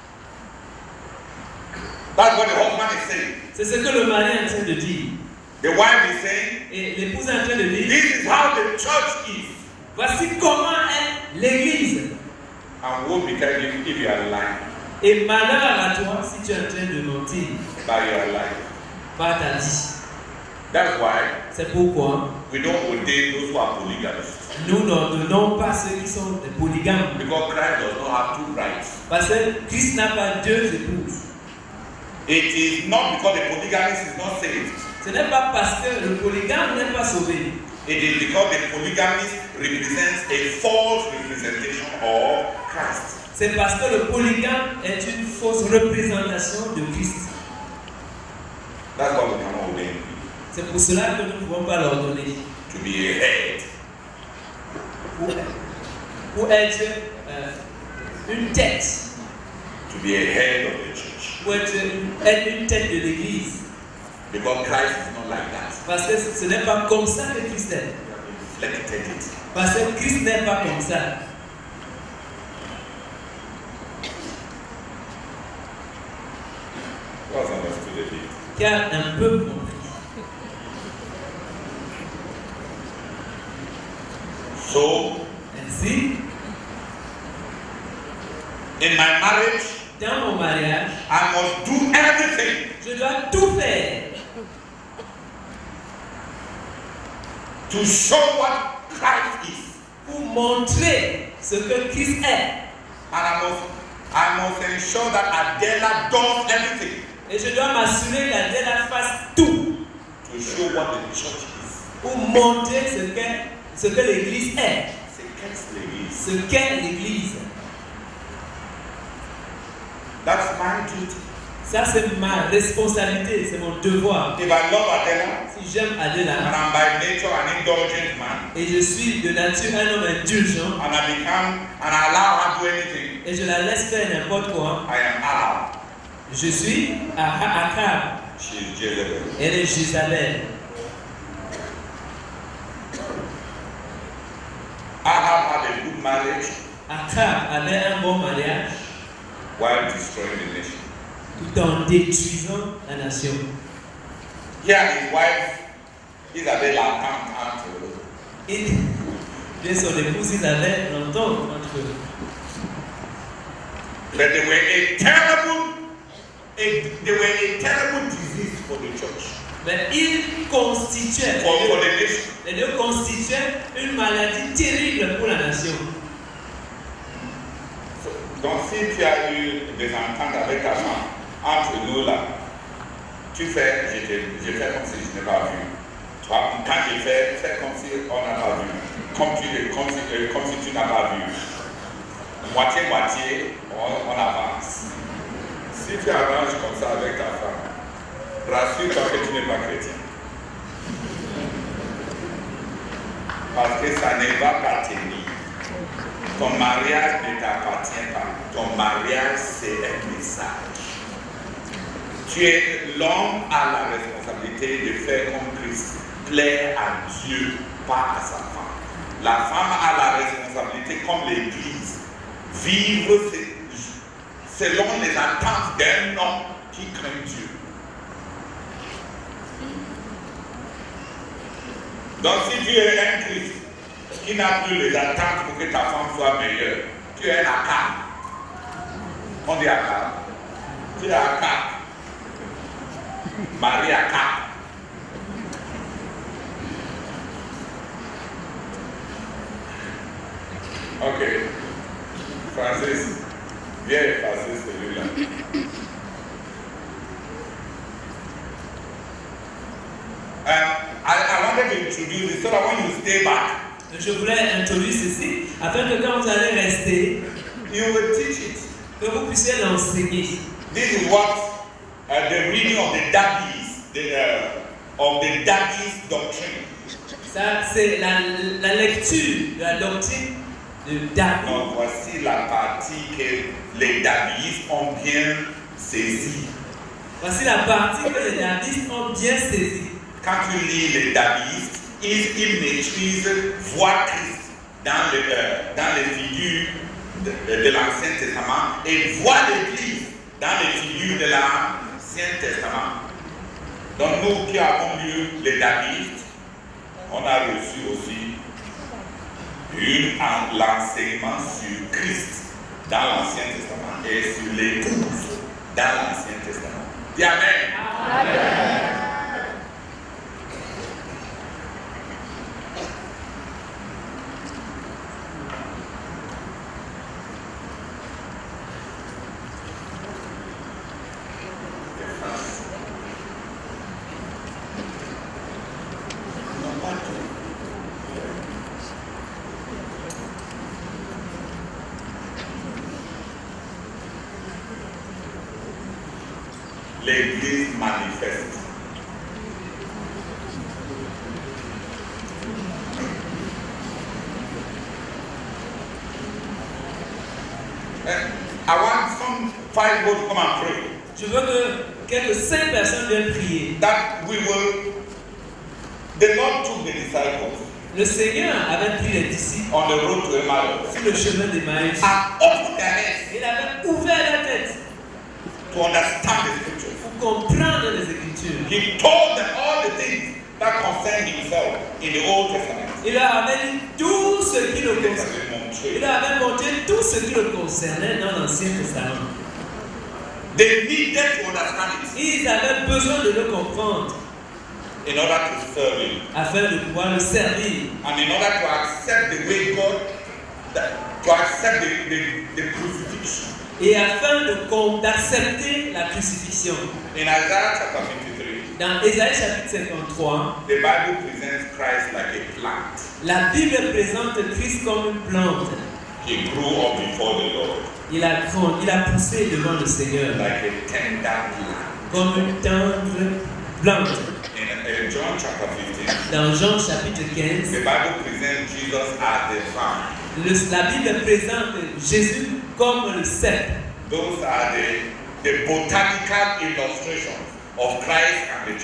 That's what the husband is saying. C'est ce que le mari est en train de dire. The wife is saying. Et l'épouse est en train de dire. This is how the church is. Voici comment est l'église. And woe betide you if you are lying. Et malheur à toi si tu es en train de mentir. By your life. Par ta vie. That's why. C'est pourquoi. We don't ordain those who are polygamists. Nous n'ordonnons pas ceux qui sont des polygames. Because Christ does not have two brides. Parce que Christ n'a pas deux épouses. It is not because the polygamist is not saved. Ce n'est pas parce que le polygame n'est pas sauvé. It is because the polygamist represents a false representation of Christ. C'est parce que le polygame est une fausse représentation de Christ. That's why we cannot ordain. C'est pour cela que nous ne pouvons pas l'ordonner. To be a head. Pour, pour être euh, une tête. To be a head of the church. Pour être une, être une tête de l'église. Because Christ is not like that. Parce que ce n'est pas comme ça que Christ est. Reflected it. Parce que Christ n'est pas comme ça. Was understood a bit. Qui a un peu compris. So, ainsi, in my marriage, dans mon mariage, I must do everything. Je dois tout faire. To show what Christ is. Pour montrer ce que Christ est. And I must, I must ensure that Adela does everything. Et je dois m'assurer qu'Adela fasse tout. To show what the church is. Pour montrer ce que, ce que l'Église est. Ce Ce qu'est l'Église. That's my duty. Ça c'est ma responsabilité, c'est mon devoir. If I love Adela, si j'aime Adela, and I'm by nature an indulgent man, et je suis de nature un homme indulgent, and I become and I allow her to do anything, et je la laisse faire n'importe quoi, I am Ahab. Je suis Akab. She is Jezebel. Elle est Jézabel. Ahab had a good marriage. Akab avait un bon mariage while destroying the nation. tout en détruisant la nation. Here his wife, Isabelle, attend entre eux. Et bien son épouse Isabelle l'entend entre eux. But they were a terrible, a, they were a terrible disease for the church. Mais ils constituaient, For, for the nation. les deux constituaient une maladie terrible pour la nation. So, donc si tu as eu des ententes avec ta femme, entre nous là, tu fais, je, te, je fais comme si je n'ai pas vu. Toi, quand je fais, fais comme si on n'a pas vu. Comme, tu, comme, si, comme si tu n'as pas vu. Moitié-moitié, on, on avance. Si tu avances comme ça avec ta femme, rassure-toi que tu n'es pas chrétien. Parce que ça ne va pas tenir. Ton mariage ne t'appartient pas. Ton mariage, c'est un message. Tu es l'homme à la responsabilité de faire comme Christ, plaire à Dieu, pas à sa femme. La femme a la responsabilité, comme l'Église, vivre selon les attentes d'un homme qui craint Dieu. Donc si tu es un Christ qui n'a plus les attentes pour que ta femme soit meilleure, tu es un Akab. On dit Akab. Tu es Akab. Marie Akab. Ok. Francis, viens effacer celui-là. Um, I, I wanted to introduce it so that when you stay back, Je voulais introduire ceci afin que quand vous allez rester, you will teach it. que vous puissiez l'enseigner. This is what uh, the reading of the daddies, the, uh, of the daddies doctrine. Ça, c'est la, la lecture de la doctrine de David. Donc voici la partie que les daddies ont bien saisie. Voici la partie que les Davidistes ont bien saisie. Quand tu lis les daddies, ils, ils maîtrisent voir Christ dans, le, euh, dans les figures de, de, de l'Ancien Testament et voir l'Église dans les figures de l'Ancien Testament. Donc nous qui avons lu les daddies, on a reçu aussi une, l'enseignement sur Christ dans l'Ancien Testament et sur l'Église dans l'Ancien Testament. Dis Amen. Amen. L'Église manifeste. I want some five people to come and pray. Je veux que quelques cinq personnes viennent prier. That we will. The Lord took the disciples. Le Seigneur avait pris les disciples on the road to Emmaus. Sur le chemin d'Emmaüs. And opened their heads. Il avait ouvert la tête. To understand the scriptures. Pour comprendre les Écritures. He told them all the things that concern himself in the Old Testament. Il leur avait dit tout ce qui le concernait. Il leur avait montré tout ce qui le concernait dans l'Ancien Testament. They needed to understand it. Ils avaient besoin de le comprendre. In order to serve him. Afin de pouvoir le servir. And in order to accept the way God, that, to accept the, the, the crucifixion. Et afin d'accepter la crucifixion. In Isaiah chapter fifty-three. Dans Ésaïe chapitre cinquante-trois. The Bible presents Christ like a plant. La Bible présente Christ comme une plante. He grew up before the Lord. Il a grandi, il a poussé devant le Seigneur. Like a tender plant. Comme une tendre plante. In, in John chapter fifteen. Dans Jean chapitre quinze. The Bible presents Jesus as the vine. Le, la Bible présente Jésus comme le cep. Those are the, the botanical illustrations of Christ and the church.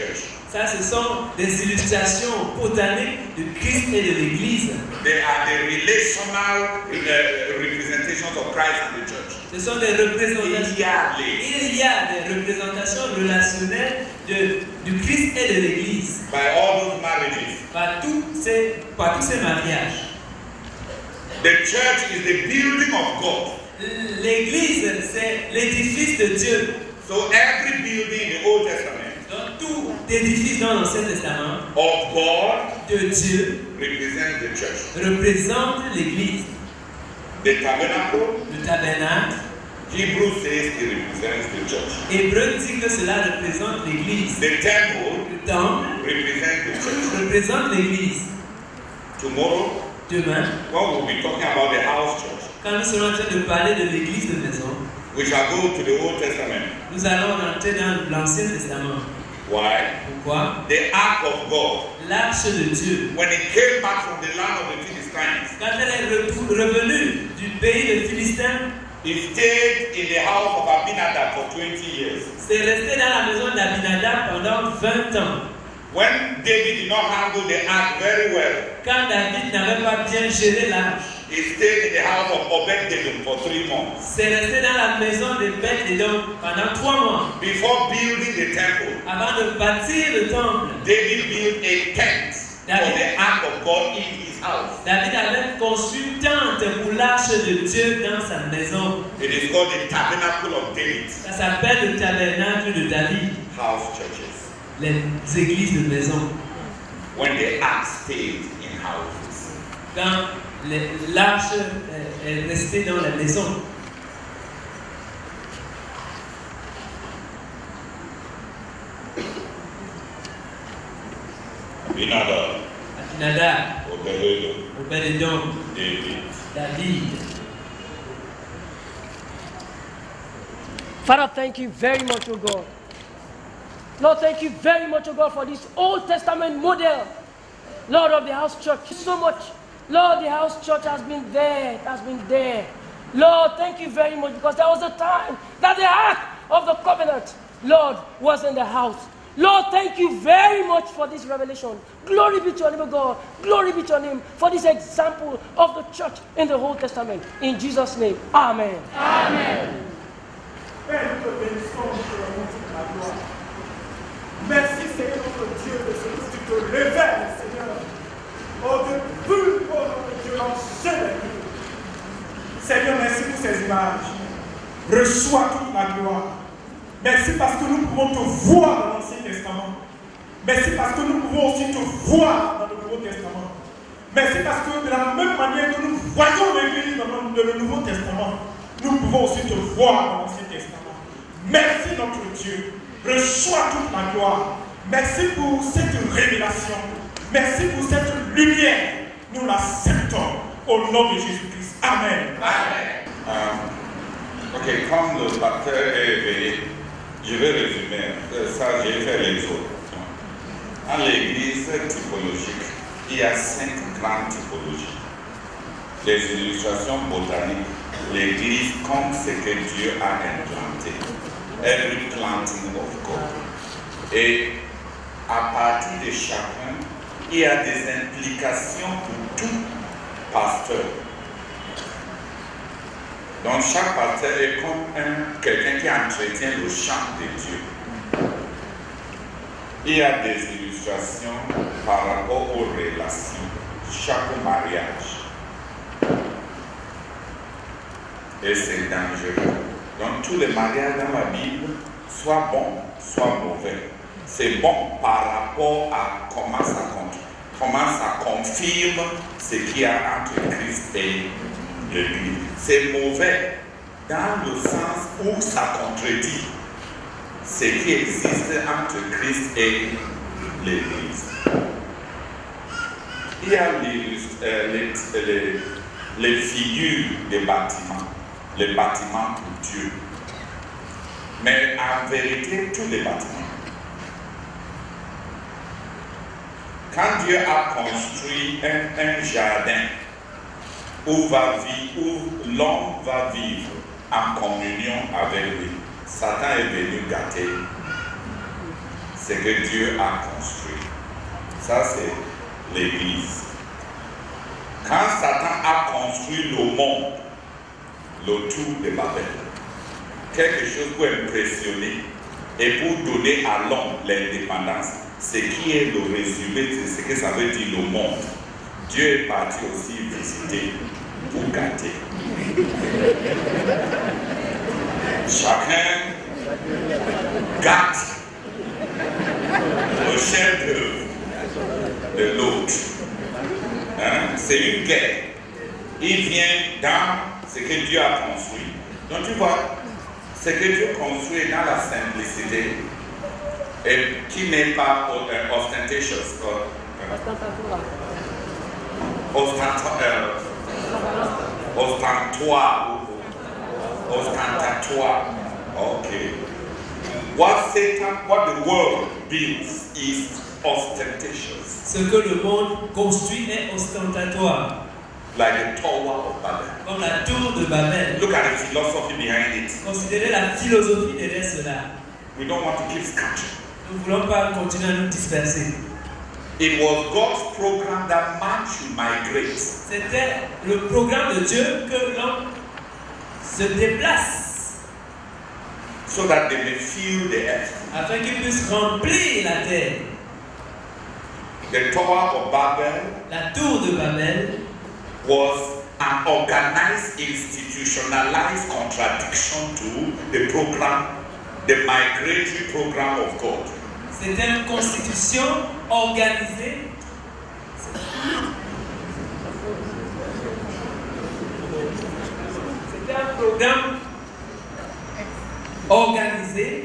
Ça, ce sont des illustrations botaniques de Christ et de l'Église. They are the relational uh, representations of Christ and the church. Ce sont des représentations. Il y a les- Il y a des représentations relationnelles de, du Christ et de l'Église. By all those marriages. Par tous ces, par tous ces mariages. The church is the building of God. L'Église, c'est l'édifice de Dieu. So every building in the Old Testament Donc tout édifice dans l'Ancien Testament of God de Dieu represents the church. représente l'Église. The tabernacle, Le tabernacle, Hebrew says it represents the church. Hébreu dit que cela représente l'Église. The temple Le temple represents the church. représente l'Église. Tomorrow, Demain, when we'll be talking about the house church, quand nous serons en train de parler de l'Église de maison, we shall go to the Old Testament. nous allons rentrer dans l'Ancien Testament. Why? Pourquoi? The ark of God, L'arche de Dieu, when it came back from the land of the Philistines, quand elle est retou- revenue du pays de Philistins, it stayed in the house of Abinadab for twenty years. c'est resté dans la maison d'Abinadab pendant vingt ans. When David did not handle the ark very well, Quand David n'avait pas bien géré l'arche, he stayed in the house of Obed-Edom for three months. c'est resté dans la maison de Beth-Edom pendant trois mois. Before building the temple, Avant de bâtir le temple, David built a tent for the ark of God in his house. David avait conçu une tente pour l'arche de Dieu dans sa maison. It is called the tabernacle of David. Ça s'appelle le tabernacle de David. House churches. Les églises de maison. When the ark stayed in houses. Quand les- l'arche est- est restée dans la maison. Abinadab, Abinadab, Obed-Edom, Obed-Edom, David. David. Father, thank you very much, O God. Lord, thank you very much, O God, for this Old Testament model, Lord, of the house church. So much. Lord, the house church has been there, it has been there. Lord, thank you very much, because there was a time that the ark of the covenant, Lord, was in the house. Lord, thank you very much for this revelation. Glory be to your name, O God. Glory be to your name for this example of the church in the Old Testament. In Jesus' name, amen. Amen. Père, nous te bénissons, nous te remercions la gloire. Merci, Seigneur, notre Dieu, de ce que tu te révèles, Seigneur. Oh, depuis, oh, notre Dieu, l'enchaîne des vies. Seigneur, merci pour ces images. Reçois toute la gloire. Merci parce que nous pouvons te voir dans l'Ancien Testament. Merci parce que nous pouvons aussi te voir dans le Nouveau Testament. Merci parce que de la même manière que nous voyons l'Église dans le Nouveau Testament, nous pouvons aussi te voir dans l'Ancien Testament. Merci notre Dieu. Reçois toute la gloire. Merci pour cette révélation. Merci pour cette lumière. Nous l'acceptons au nom de Jésus-Christ. Amen. Amen. Um, ok, comme le pasteur est éveillé, je vais résumer. Ça, j'ai fait les autres. Dans l'église typologique, il y a cinq grandes typologies. Les illustrations botaniques, l'église comme ce que Dieu a implanté. Every planting of God. Et à partir de chacun, il y a des implications pour tout pasteur. Donc chaque pasteur est comme un, quelqu'un qui entretient le champ de Dieu. Il y a des illustrations par rapport aux relations, chaque mariage. Et c'est dangereux. Donc tous les mariages dans la Bible, soit bons, soit mauvais. C'est bon par rapport à comment ça, comment ça confirme ce qu'il y a entre Christ et l'Église. C'est mauvais dans le sens où ça contredit ce qui existe entre Christ et l'Église. Il y a les, euh, les, les, les figures des bâtiments, les bâtiments pour Dieu. Mais en vérité, tous les bâtiments. Quand Dieu a construit un, un jardin où, va vivre, où l'homme va vivre en communion avec lui, Satan est venu gâter ce que Dieu a construit. Ça, c'est l'Église. Quand Satan a construit le monde, le tour de Babel, quelque chose pour impressionner et pour donner à l'homme l'indépendance, ce qui est le résumé de ce que ça veut dire le monde. Dieu est parti aussi visiter pour gâter. Chacun gâte le chef-d'œuvre de l'autre. Hein? C'est une guerre. Il vient dans ce que Dieu a construit. Donc tu vois, ce que Dieu construit dans la simplicité et qui n'est pas euh, ostentatious, euh, ostentatoire, euh, ostentatoire, ostentatoire. Okay. What Satan, what the world builds is ostentatious. Ce que le monde construit est ostentatoire. Like the Tower of Babel. Comme la tour de Babel. Look at the philosophy behind it. Considérez la philosophie derrière cela. We don't want to keep scattering. Nous ne voulons pas continuer à nous disperser. It was God's program that man should migrate. C'était le programme de Dieu que l'homme se déplace. So that they may fill the earth. Afin qu'il puisse remplir la terre. The Tower of Babel. La tour de Babel was an organized, institutionalized contradiction to the program, the migratory program of God. C'était une constitution organisée. C'était un programme organisé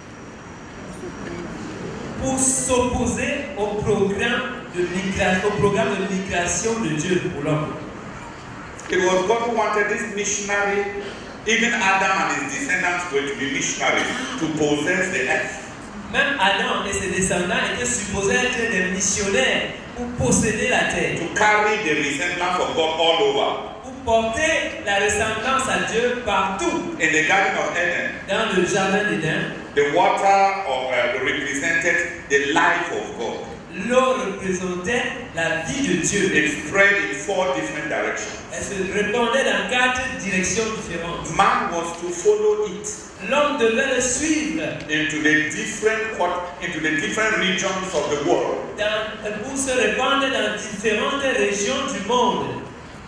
pour s'opposer au programme de migration, au programme de migration de Dieu pour l'homme. It was God who wanted this missionary, even Adam and his descendants were to be missionaries, to possess the earth. Même Adam et ses descendants étaient supposés être des missionnaires pour posséder la terre. To carry the resemblance of God all over. Pour porter la ressemblance à Dieu partout. In the Garden of Eden. Dans le jardin d'Éden. The water of, uh, represented the life of God. L'eau représentait la vie de Dieu. It spread in four different directions. Elle se répandait dans quatre directions différentes. Man was to follow it. L'homme devait le suivre. Into the different into the different regions of the world. Dans, pour se répandre dans différentes régions du monde.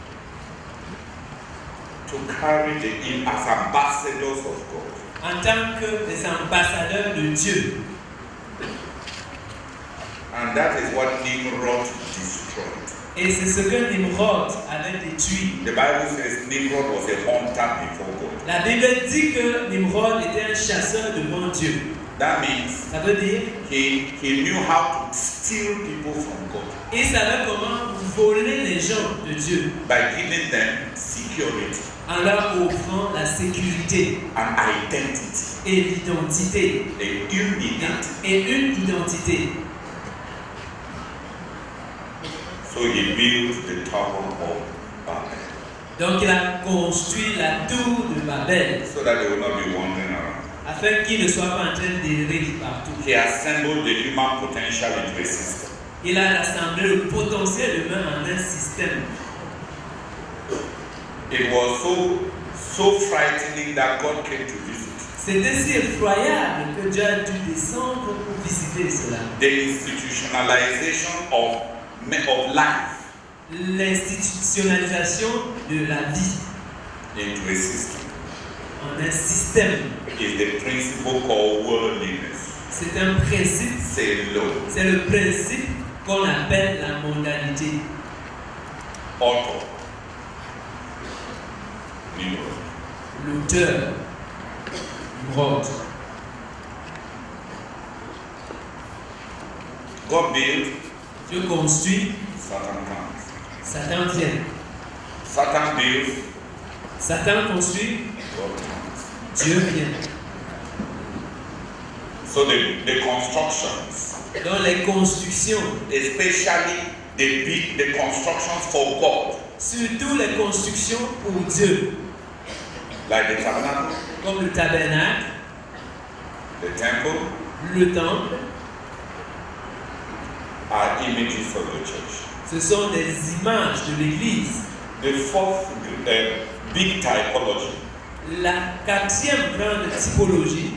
To carry the in as ambassadors of God. En tant que des ambassadeurs de Dieu. And that is what Nimrod destroyed. Et c'est ce que Nimrod avait détruit. The Bible says Nimrod was a hunter before God. La Bible dit que Nimrod était un chasseur devant Dieu. That means ça veut dire he, he knew how to steal people from God. Il savait comment voler les gens de Dieu. By giving them security. En leur offrant la sécurité. An identity. Et l'identité. Et une identité. Et une identité. So he built the Tower of Babel. Donc il a construit la tour de Babel. So that they will not be wandering around. Afin qu'il ne soit pas en train d'errer partout. He assembled the human potential into a system. Il a rassemblé le potentiel humain en un système. It was so so frightening that God came to visit. C'était si effroyable que Dieu a dû descendre pour visiter cela. The institutionalization of of life. L'institutionnalisation de la vie. Into a system. En un système. Is the principle called worldliness. C'est un principe. C'est l'eau. C'est le principe qu'on appelle la mondanité. Author. Nimrod. L'auteur. Nimrod. God built. Dieu construit. Satan comes. Satan vient. Satan builds. Satan construit. God comes. Dieu vient. So the, the constructions. Dans les constructions. Especially the big the constructions for God. Surtout les constructions pour Dieu. Like the tabernacle. Comme le tabernacle. The temple. Le temple. are images of the church. Ce sont des images de l'Église. The fourth uh, big typology. La quatrième grande typologie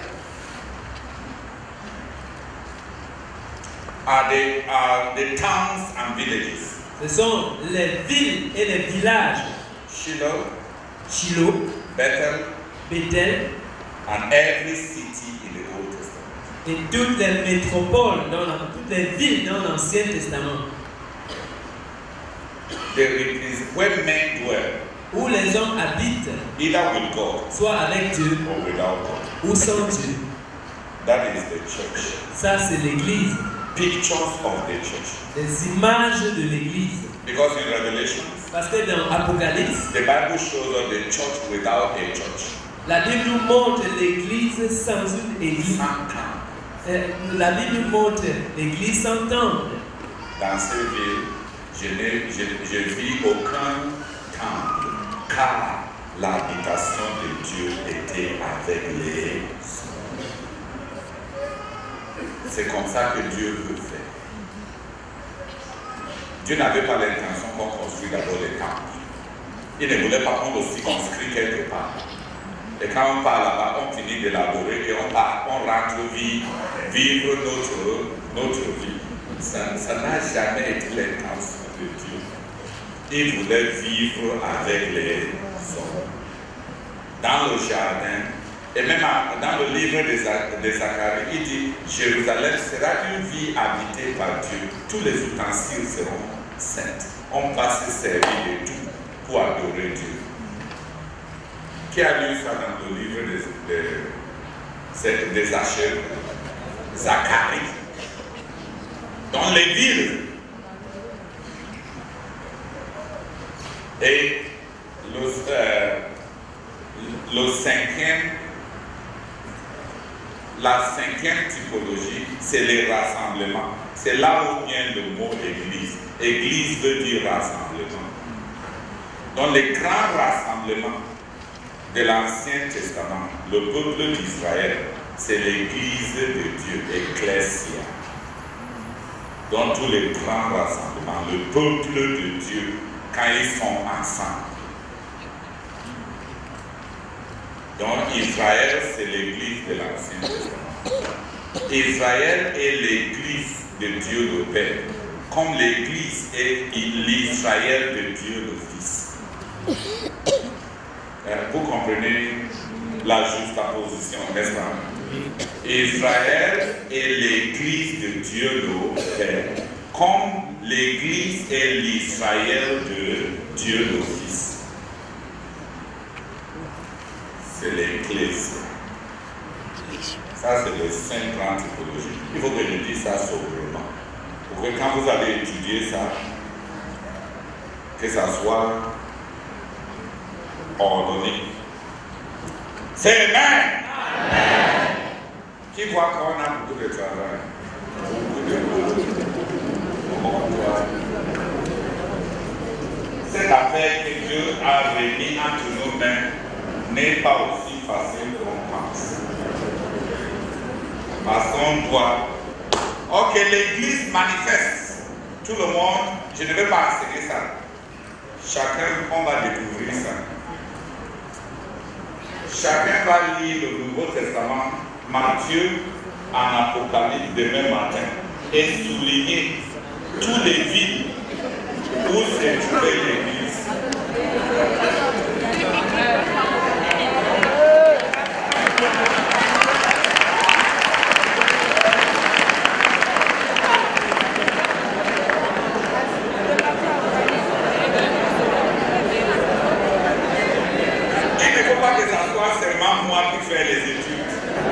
are the, are the towns and villages. Ce sont les villes et les villages. Shiloh, Shiloh, Bethel, Bethel, and every city in the Old Testament. Et toutes les métropoles, dans la, toutes les villes dans l'Ancien Testament. There is where men dwell. Où les hommes habitent. Either with God. Soit avec Dieu. Or without God. Ou sans Dieu. That is the church. Ça c'est l'Église. Pictures of the church. Des images de l'Église. Because in Revelation, parce que dans Apocalypse, the Bible shows us the church without a church. La Bible nous montre l'Église sans une Église. Euh, la Bible nous montre l'Église sans temple. Dans ces villes, je n'ai je, je vis aucun temple, car l'habitation de Dieu était avec les hommes. C'est comme ça que Dieu veut faire. Dieu n'avait pas l'intention qu'on construise d'abord les temples. Il ne voulait pas qu'on aussi construise quelque part. Et quand on part là-bas, on finit d'élaborer et on part, on rentre vivre, vivre notre, notre vie. Ça n'a jamais été l'intention de Dieu. Il voulait vivre avec les hommes. Dans le jardin, et même dans le livre de Zacharie, il dit Jérusalem sera une ville habitée par Dieu. Tous les ustensiles seront saints. On va se servir de tout pour adorer Dieu. Qui a lu ça dans le livre de, de, de Zacharie? Zacharie. Dans les villes. Et le, euh, le cinquième, la cinquième typologie, c'est les rassemblements. C'est là où vient le mot église. Église veut dire rassemblement. Dans les grands rassemblements de l'Ancien Testament, le peuple d'Israël, c'est l'église de Dieu, ecclésia. Dans tous les grands rassemblements, le peuple de Dieu, quand ils sont ensemble. Donc Israël, c'est l'église de l'Ancien Testament. Israël est l'église de Dieu le Père, comme l'église est l'Israël de Dieu le Fils. Vous comprenez la juxtaposition, n'est-ce pas? Israël est l'église de Dieu le Père, comme l'église est l'Israël de Dieu le Fils. C'est l'église. Ça, c'est le cinq grandes typologies. Il faut que je dise ça sobrement. Pour que quand vous allez étudier ça, que ça soit ordonné. C'est Amen. Amen. Qui voit qu'on a beaucoup de travail, beaucoup de travail. Cette affaire que Dieu a remis entre nos mains n'est pas aussi facile qu'on pense. Parce qu'on doit. Ok, l'Église manifeste. Tout le monde, je ne vais pas enseigner ça. Chacun, on va découvrir ça. Chacun va lire le Nouveau Testament, Matthieu, en Apocalypse demain matin, et souligner toutes les villes où s'est trouvée l'Église. Seulement moi qui fais les études.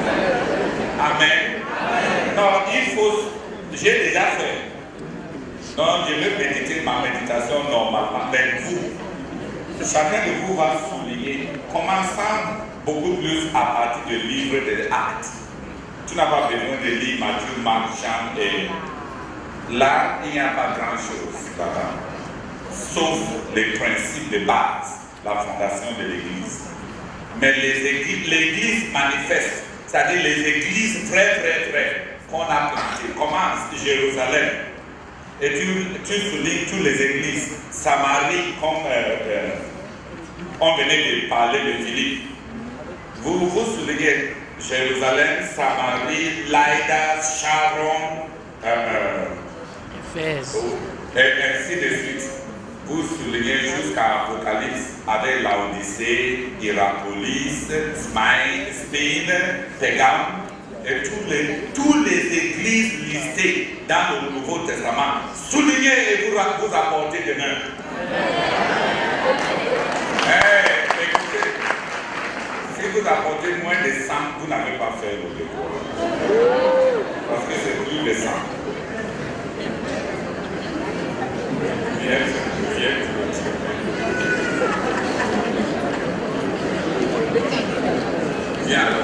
Amen. Non, il faut. J'ai déjà fait. Donc je vais méditer ma méditation normalement. Mais vous, chacun de vous va souligner, commençant beaucoup plus à partir du livre des Actes. Tu n'as pas besoin de lire Matthieu, Marc, Jean et là, il n'y a pas grand chose là-bas. Sauf les principes de base, la fondation de l'Église. Mais les églises, l'Église manifeste, c'est-à-dire les églises très très très qu'on a plantées, commence Jérusalem, et tu, tu soulignes toutes les églises. Samarie, comme euh, euh, on venait de parler de Philippe. Vous, vous soulignez Jérusalem, Samarie, Laïda, Sharon, euh, euh, et ainsi de suite. Vous soulignez jusqu'à Apocalypse avec Laodicée, Hierapolis, Smyrne, Spine, Pégame et toutes les, toutes les églises listées dans le Nouveau Testament. Soulignez et vous, vous apportez de main. Hey, écoutez, si vous apportez moins de cent, vous n'avez pas fait le devoir. Parce que c'est plus de cent. Viens, viens, viens alors.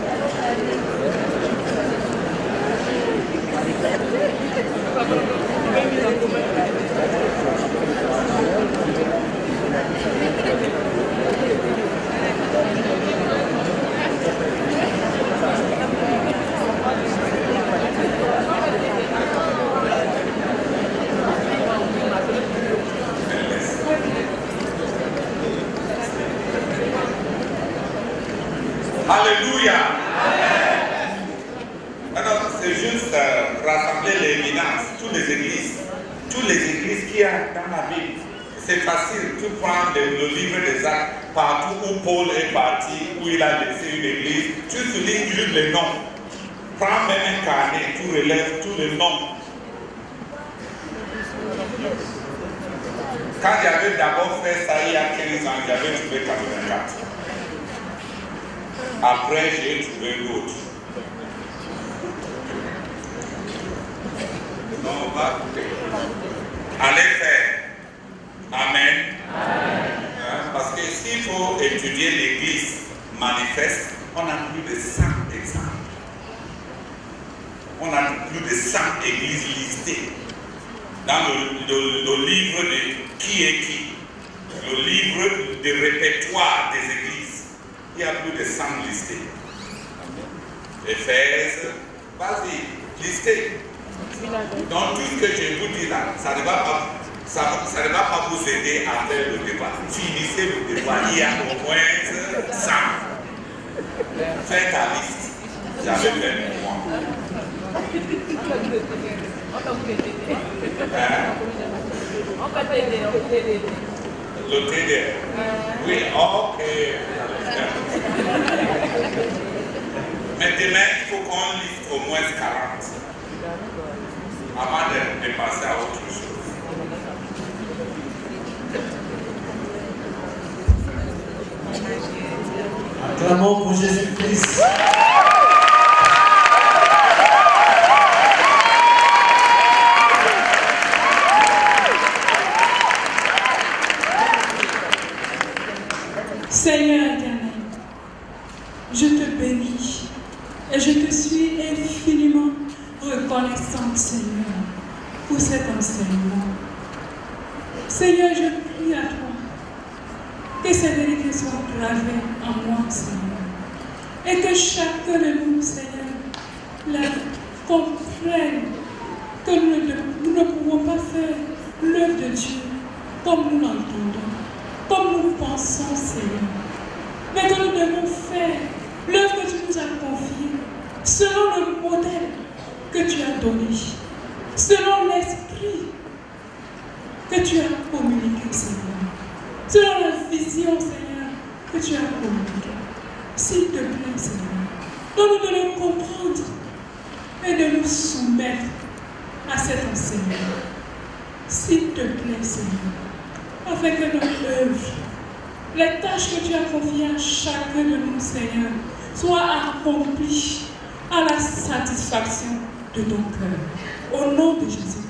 Alléluia. Alors, c'est juste euh, rassembler l'évidence, toutes les églises, toutes les églises qu'il y a dans la Bible. C'est facile, tu prends le, le livre des Actes, partout où Paul est parti, où il a laissé une église, tu soulignes juste les noms. Prends même un carnet, tu relèves tous les noms. Quand j'avais d'abord fait ça il y a quinze ans, j'avais trouvé quatre-vingt-quatre. Après, j'ai trouvé d'autres. Non, on va couper. Allez faire. Amen. Amen. Hein, parce que s'il faut étudier l'église manifeste, on a plus de cent exemples. On a plus de cent églises listées dans le, le, le livre de qui est qui, le livre de répertoire des églises. Il y a plus de cent listés. Éphèse, vas-y, listez. Donc tout ce que je vous dis là, ça ne va pas, ça, ça ne va pas vous aider à faire le débat. Finissez le débat, il y a au moins cent. Faites ta liste. J'avais fait pour moi. Hein? Le T D R. Oui, ok. Mais demain, il faut qu'on liste au moins quarante avant de, de passer à autre chose. Acclamons pour Jésus-Christ. Seigneur éternel, je te bénis et je te suis infiniment reconnaissante, Seigneur, pour cet enseignement. Seigneur, je prie à toi que ces vérités soient gravées en moi, Seigneur, et que chacun de nous, Seigneur, la comprenne que nous ne, nous ne pouvons pas faire l'œuvre de Dieu comme nous l'entendons, comme nous pensons, Seigneur, mais que nous devons faire l'œuvre que tu nous as confiée selon le modèle que tu as donné, selon l'esprit que tu as communiqué, Seigneur, selon la vision, Seigneur, que tu as communiquée. S'il te plaît, Seigneur, donne-nous de le comprendre et de nous soumettre à cet enseignement. S'il te plaît, Seigneur, afin que notre œuvre, les tâches que tu as confiées à chacun de nous, Seigneur, soient accomplies à la satisfaction de ton cœur. Au nom de Jésus.